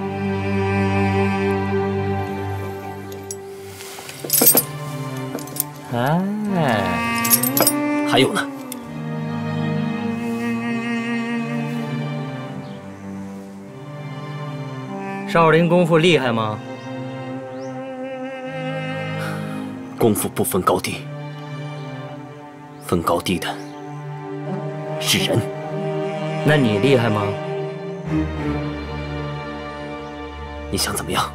[SPEAKER 6] 哎，
[SPEAKER 10] 还有呢？
[SPEAKER 6] 少林功夫厉害吗？
[SPEAKER 10] 功夫不分高低，分高低的是人。
[SPEAKER 6] 那你厉害吗？
[SPEAKER 10] 你想怎么样？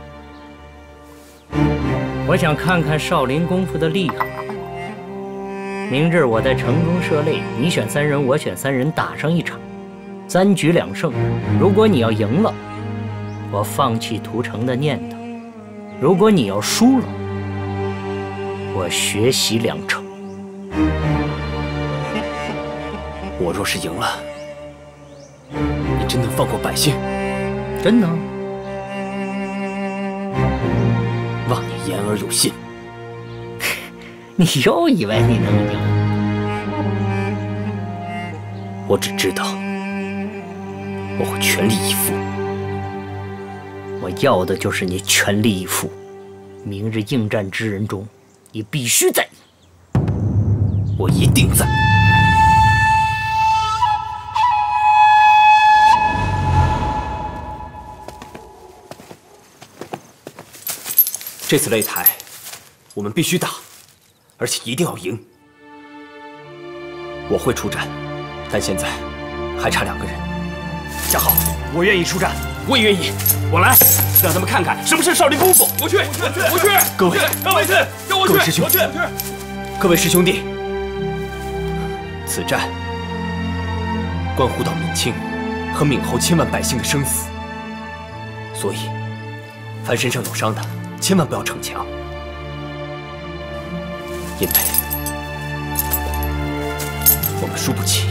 [SPEAKER 6] 我想看看少林功夫的厉害。明日我在城中设擂，你选三人，我选三人，打上一场，三局两胜。如果你要赢了，我放弃屠城的念头；如果你要输了，我学习两成。
[SPEAKER 10] 我若是赢了，你真能放过百姓？
[SPEAKER 6] 真能。
[SPEAKER 10] 望你言而有信。
[SPEAKER 6] 你又以为你能赢？
[SPEAKER 10] 我只知道我会全力以赴。
[SPEAKER 6] 我要的就是你全力以赴。明日应战之人中，你必须在。
[SPEAKER 10] 我一定在。这次擂台，我们必须打，而且一定要赢。我会出战，但现在还差两个人。
[SPEAKER 1] 夏浩，我愿意出战，我也愿意，我来，让他们看看什么是少林功夫。我去，我去，我去！
[SPEAKER 10] 各位，
[SPEAKER 1] 让我去，让我去，
[SPEAKER 10] 各位师兄，
[SPEAKER 1] 我去，
[SPEAKER 10] 各位师兄弟，此战关乎到闵卿和闵侯千万百姓的生死，所以凡身上有伤的，千万不要逞强，因为我们输不起。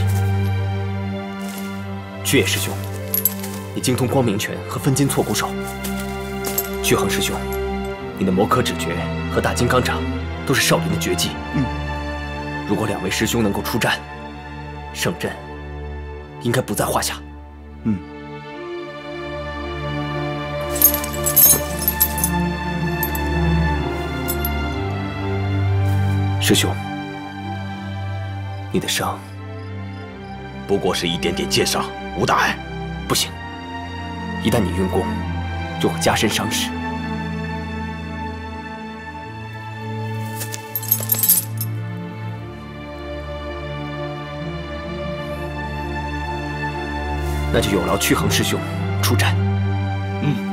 [SPEAKER 10] 巨野师兄，你精通光明拳和分筋错骨手；巨恒师兄，你的摩柯指诀和大金刚掌都是少林的绝技。嗯，如果两位师兄能够出战，胜阵应该不在话下。嗯， 师兄，你的伤
[SPEAKER 14] 不过是一点点剑伤，无大碍。
[SPEAKER 10] 不行，一旦你运功，就会加深伤势。那就有劳屈衡师兄出战。
[SPEAKER 14] 嗯。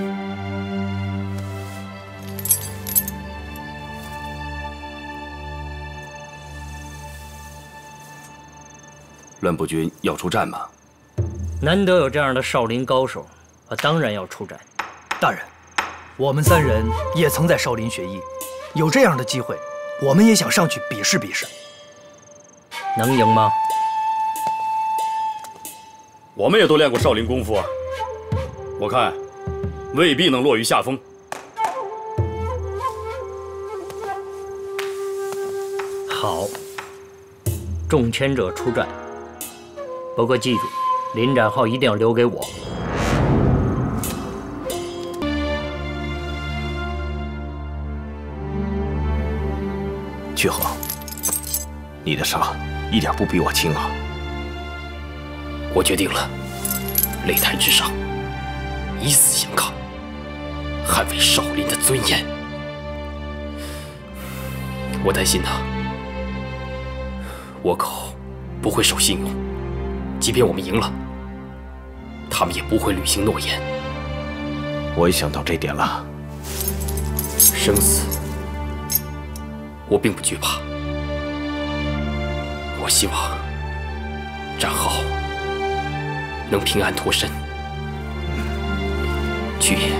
[SPEAKER 10] 乱步军要出战吗？
[SPEAKER 6] 难得有这样的少林高手，我当然要出战。
[SPEAKER 13] 大人，我们三人也曾在少林学艺，有这样的机会，我们也想上去比试比试。
[SPEAKER 6] 能赢吗？
[SPEAKER 7] 我们也都练过少林功夫啊，我看未必能落于下风。
[SPEAKER 6] 好，中签者出战。不过记住，林展浩一定要留给我。
[SPEAKER 14] 屈衡，你的伤一点不比我轻啊！
[SPEAKER 10] 我决定了，擂台之上，以死相抗，捍卫少林的尊严。我担心他，倭寇不会守信用，即便我们赢了，他们也不会履行诺言。
[SPEAKER 14] 我也想到这点了。
[SPEAKER 10] 生死，我并不惧怕。我希望展浩能平安脱身。去也，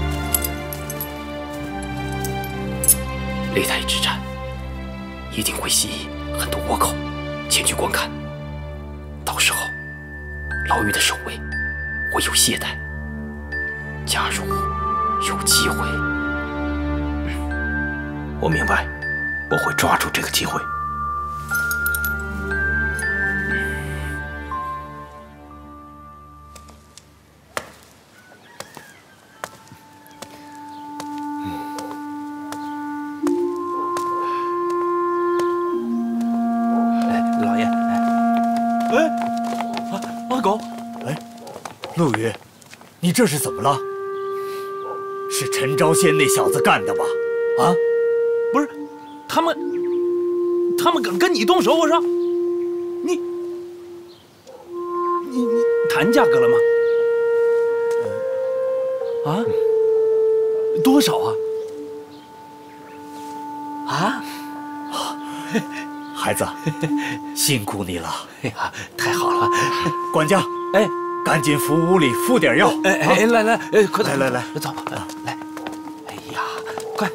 [SPEAKER 10] 擂台之战一定会吸引很多倭寇前去观看，到时候牢狱的守卫会有懈怠。假如有机会，
[SPEAKER 14] 我明白，我会抓住这个机会。
[SPEAKER 16] 老爷，哎，阿阿狗，
[SPEAKER 17] 哎，陆羽，你这是怎么了？是陈昭先那小子干的吧？啊？
[SPEAKER 16] 不是，他们，他们敢跟你动手？我说，你，你你谈价格了吗？啊？多少啊？啊？
[SPEAKER 17] 孩子，辛苦你了！
[SPEAKER 16] 哎呀，太好了！
[SPEAKER 17] 管家，
[SPEAKER 16] 哎，
[SPEAKER 17] 赶紧扶屋里敷点药。
[SPEAKER 16] 哎哎，来来，哎，快
[SPEAKER 17] 来来来，
[SPEAKER 16] 走，来，哎呀，快！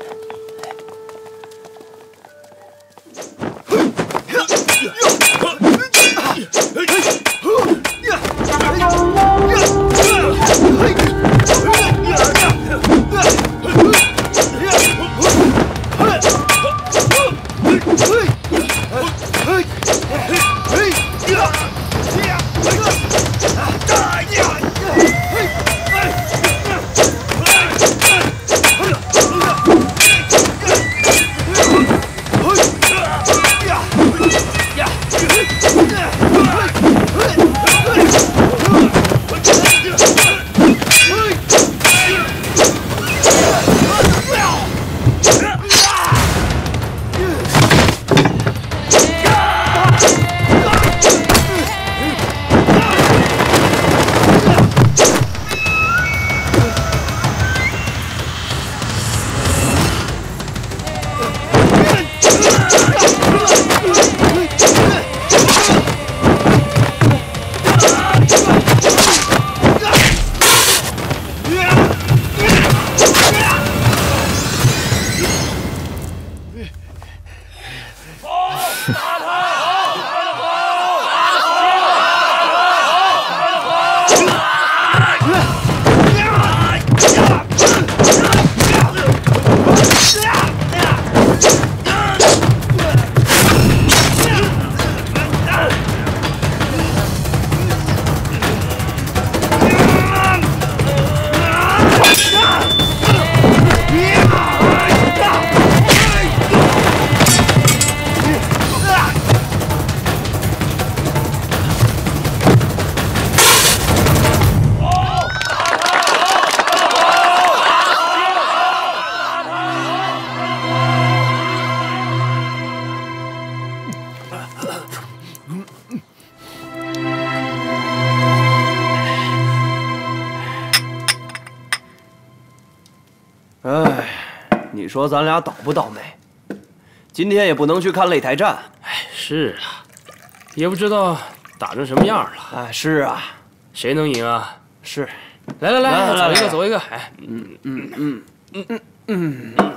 [SPEAKER 18] 你说咱俩倒不倒霉？今天也不能去看擂台战。
[SPEAKER 16] 哎，是啊，也不知道打成什么样了。
[SPEAKER 18] 哎，是啊，
[SPEAKER 16] 谁能赢啊？
[SPEAKER 18] 是，
[SPEAKER 16] 来来来，
[SPEAKER 18] 来来
[SPEAKER 16] 走一个，走一个。哎，
[SPEAKER 18] 嗯嗯嗯嗯嗯嗯嗯。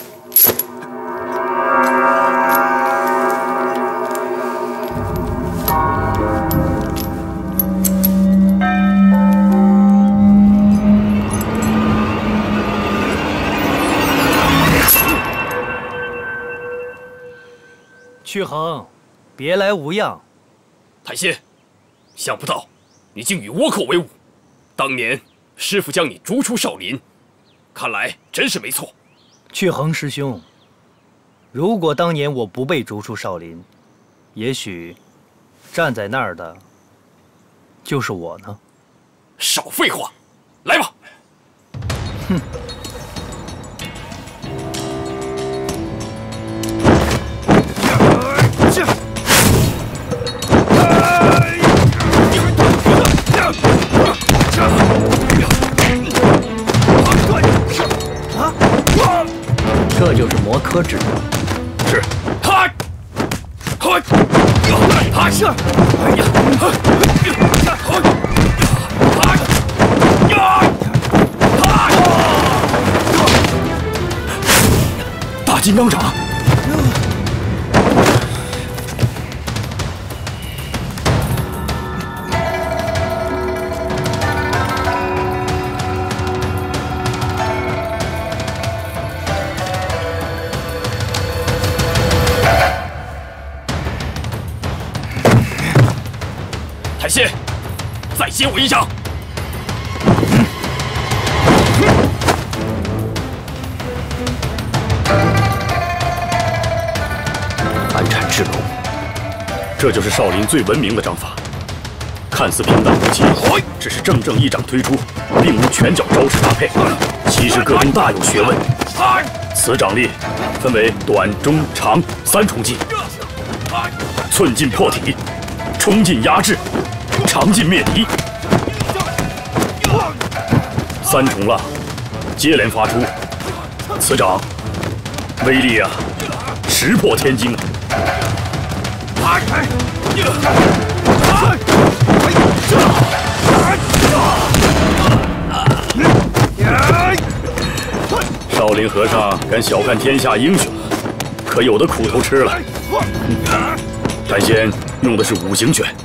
[SPEAKER 13] 去恒，别来无恙。
[SPEAKER 19] 谭仙，想不到你竟与倭寇为伍。当年师傅将你逐出少林，看来真是没错。
[SPEAKER 13] 去恒师兄，如果当年我不被逐出少林，也许站在那儿的就是我呢。
[SPEAKER 19] 少废话，来吧。
[SPEAKER 13] 哼。
[SPEAKER 6] 这就是磨科之道。
[SPEAKER 19] 是。哈，哈，哈是。哎呀，哈，哈，呀，哈，大金刚掌。谭仙，再接我一掌！
[SPEAKER 7] 寒蝉赤龙，这就是少林最闻名的掌法。看似平淡无奇，只是正正一掌推出，并无拳脚招式搭配，其实个中大有学问。此掌力分为短、中、长三重技，寸进破体，冲进压制，长进灭敌，三重浪接连发出，此掌威力啊，石破天惊啊！少林和尚敢小看天下英雄，可有的苦头吃了。谭仙用的是五行拳。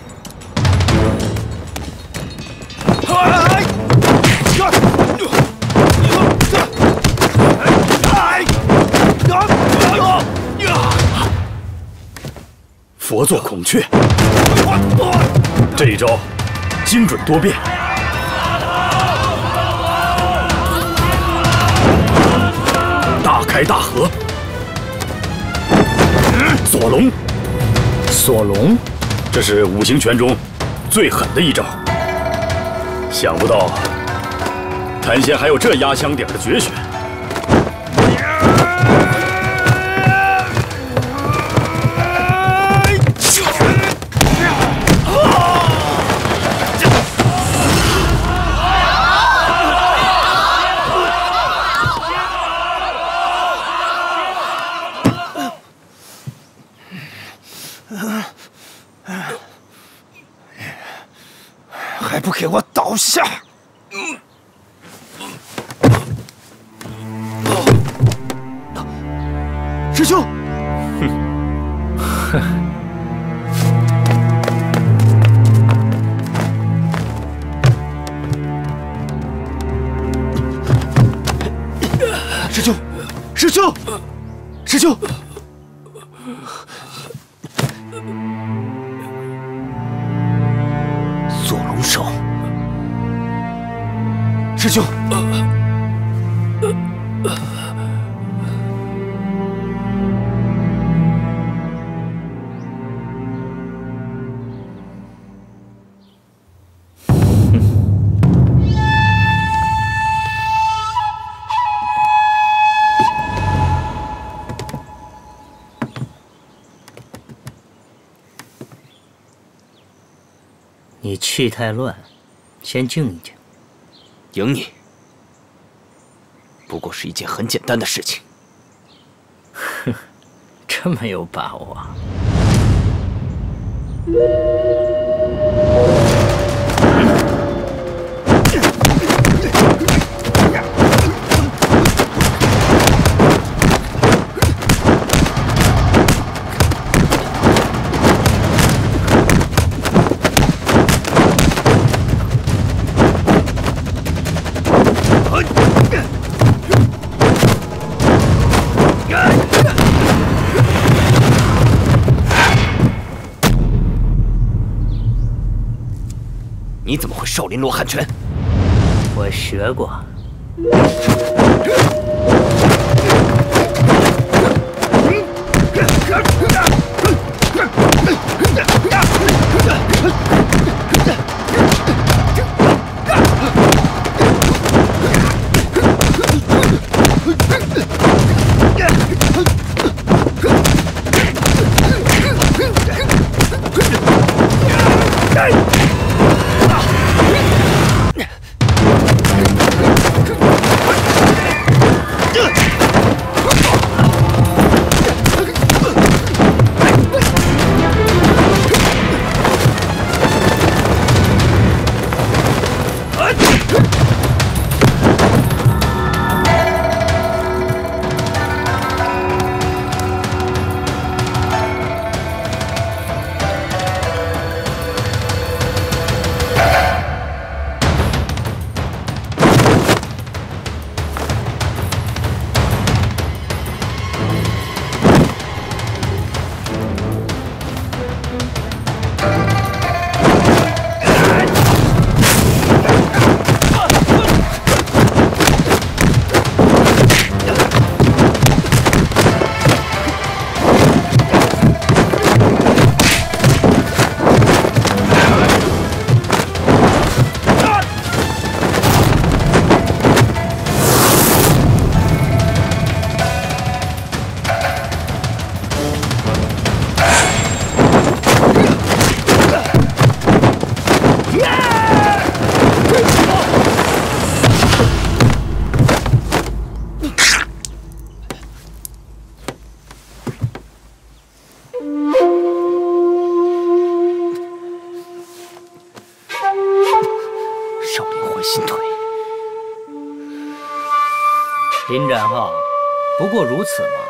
[SPEAKER 7] 佛作孔雀，这一招精准多变。大开大合，锁龙，锁龙，这是五行拳中最狠的一招。想不到谭仙还有这压箱底的绝学。
[SPEAKER 17] 还不给我倒下！师兄，
[SPEAKER 13] 哼，
[SPEAKER 17] 师兄，师兄，师兄。锁龙手，师兄，
[SPEAKER 6] 你气太乱，先静一静。
[SPEAKER 10] 赢你，不过是一件很简单的事情。
[SPEAKER 6] 这么有把握？
[SPEAKER 10] 你怎么会少林罗汉拳？
[SPEAKER 6] 我学过。林展浩，不过如此嘛。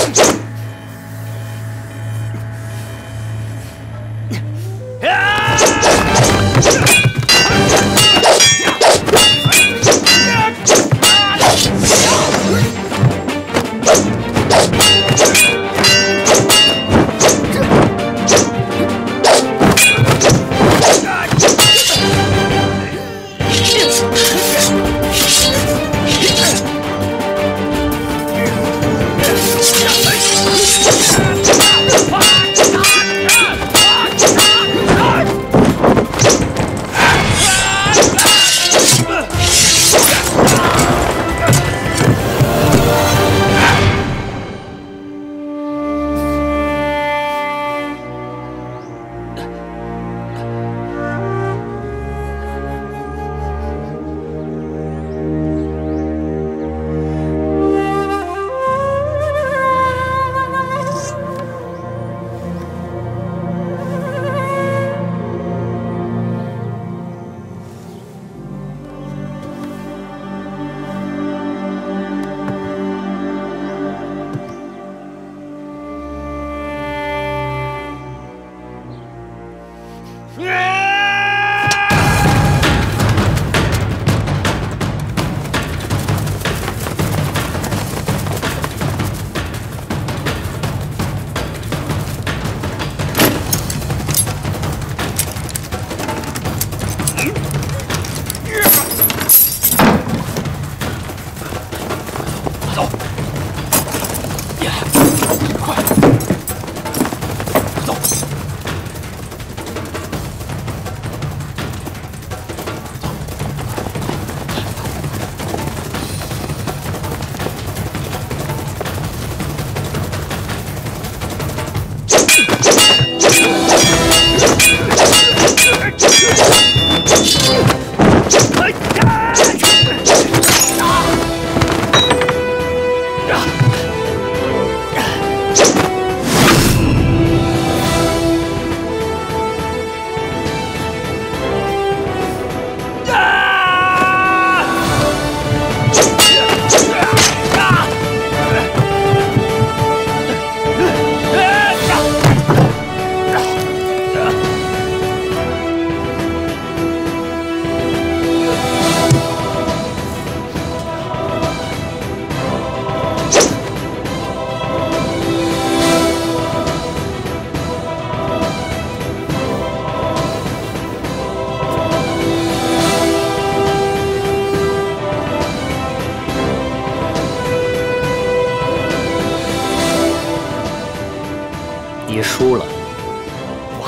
[SPEAKER 1] 啊！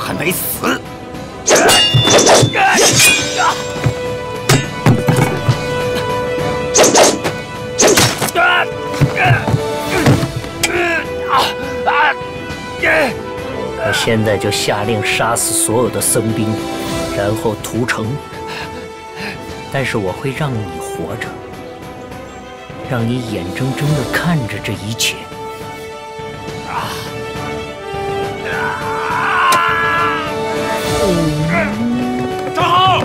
[SPEAKER 17] 还没死。
[SPEAKER 6] 我现在就下令杀死所有的僧兵，然后屠城。但是我会让你活着，让你眼睁睁地看着这一切。啊！
[SPEAKER 16] 站好！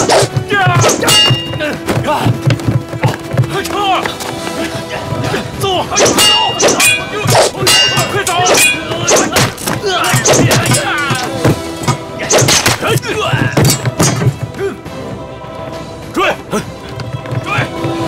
[SPEAKER 16] 快撤！走！快走！快走！追！追！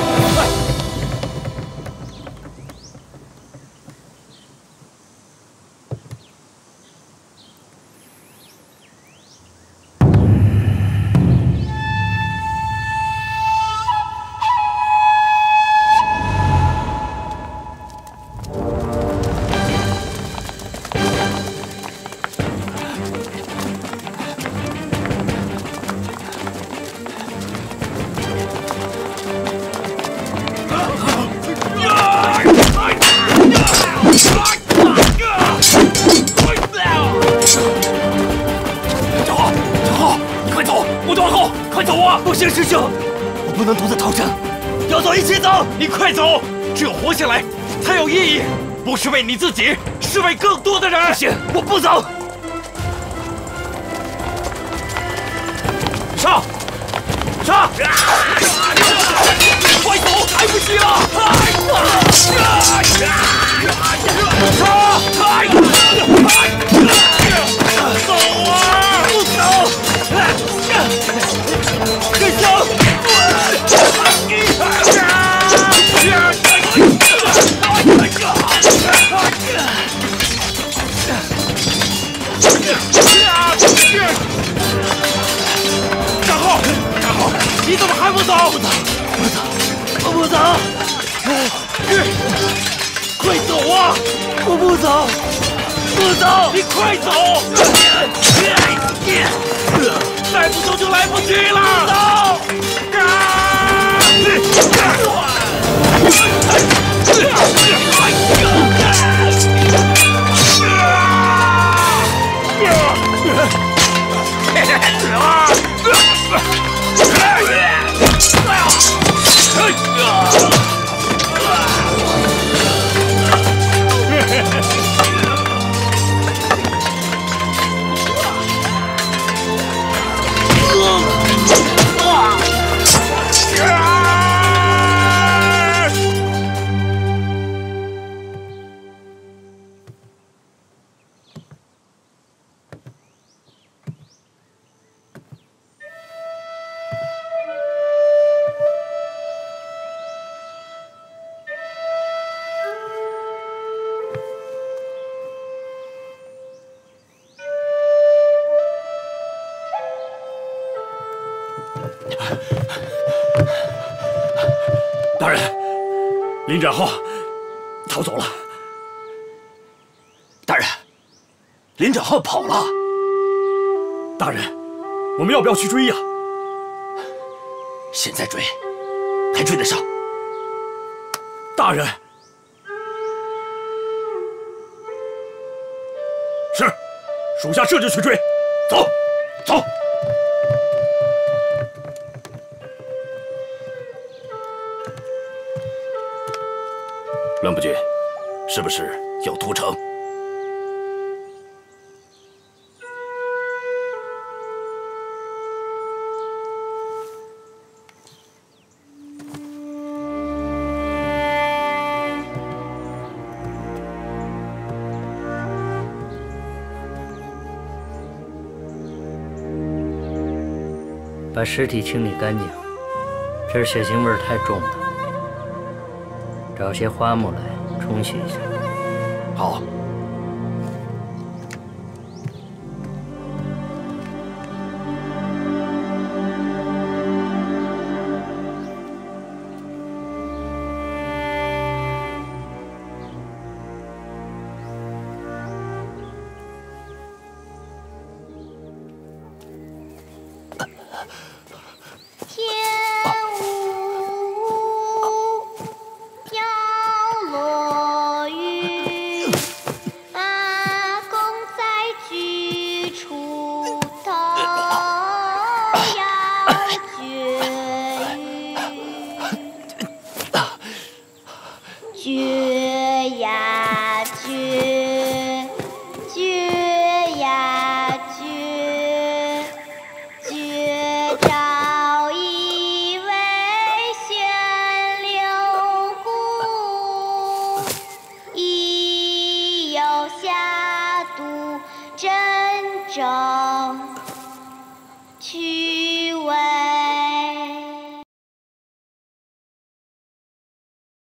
[SPEAKER 17] 不行，师兄，我不能独自逃生，要走一起走。你快走，只有活下来才有意义，不是为你自己，是为更多的人。不行，我不走。上，上！快走，来不及了！走啊！不走！快走！站好，站好！你怎么还不走？不走，不走，我不走！快走啊！我不走，不走！你快走！再不走就来不及了！走！
[SPEAKER 7] 大人，林展浩逃走了。
[SPEAKER 17] 大人，林展浩跑了。
[SPEAKER 7] 大人，我们要不要去追呀？
[SPEAKER 17] 现在追，还追得上？
[SPEAKER 7] 大人，是，属下这就去追。走，走。
[SPEAKER 4] 乱不军，是不是要屠城？
[SPEAKER 6] 把尸体清理干净，这儿血腥味儿太重了。找些花木来冲洗一下。
[SPEAKER 4] 好。
[SPEAKER 20] 君。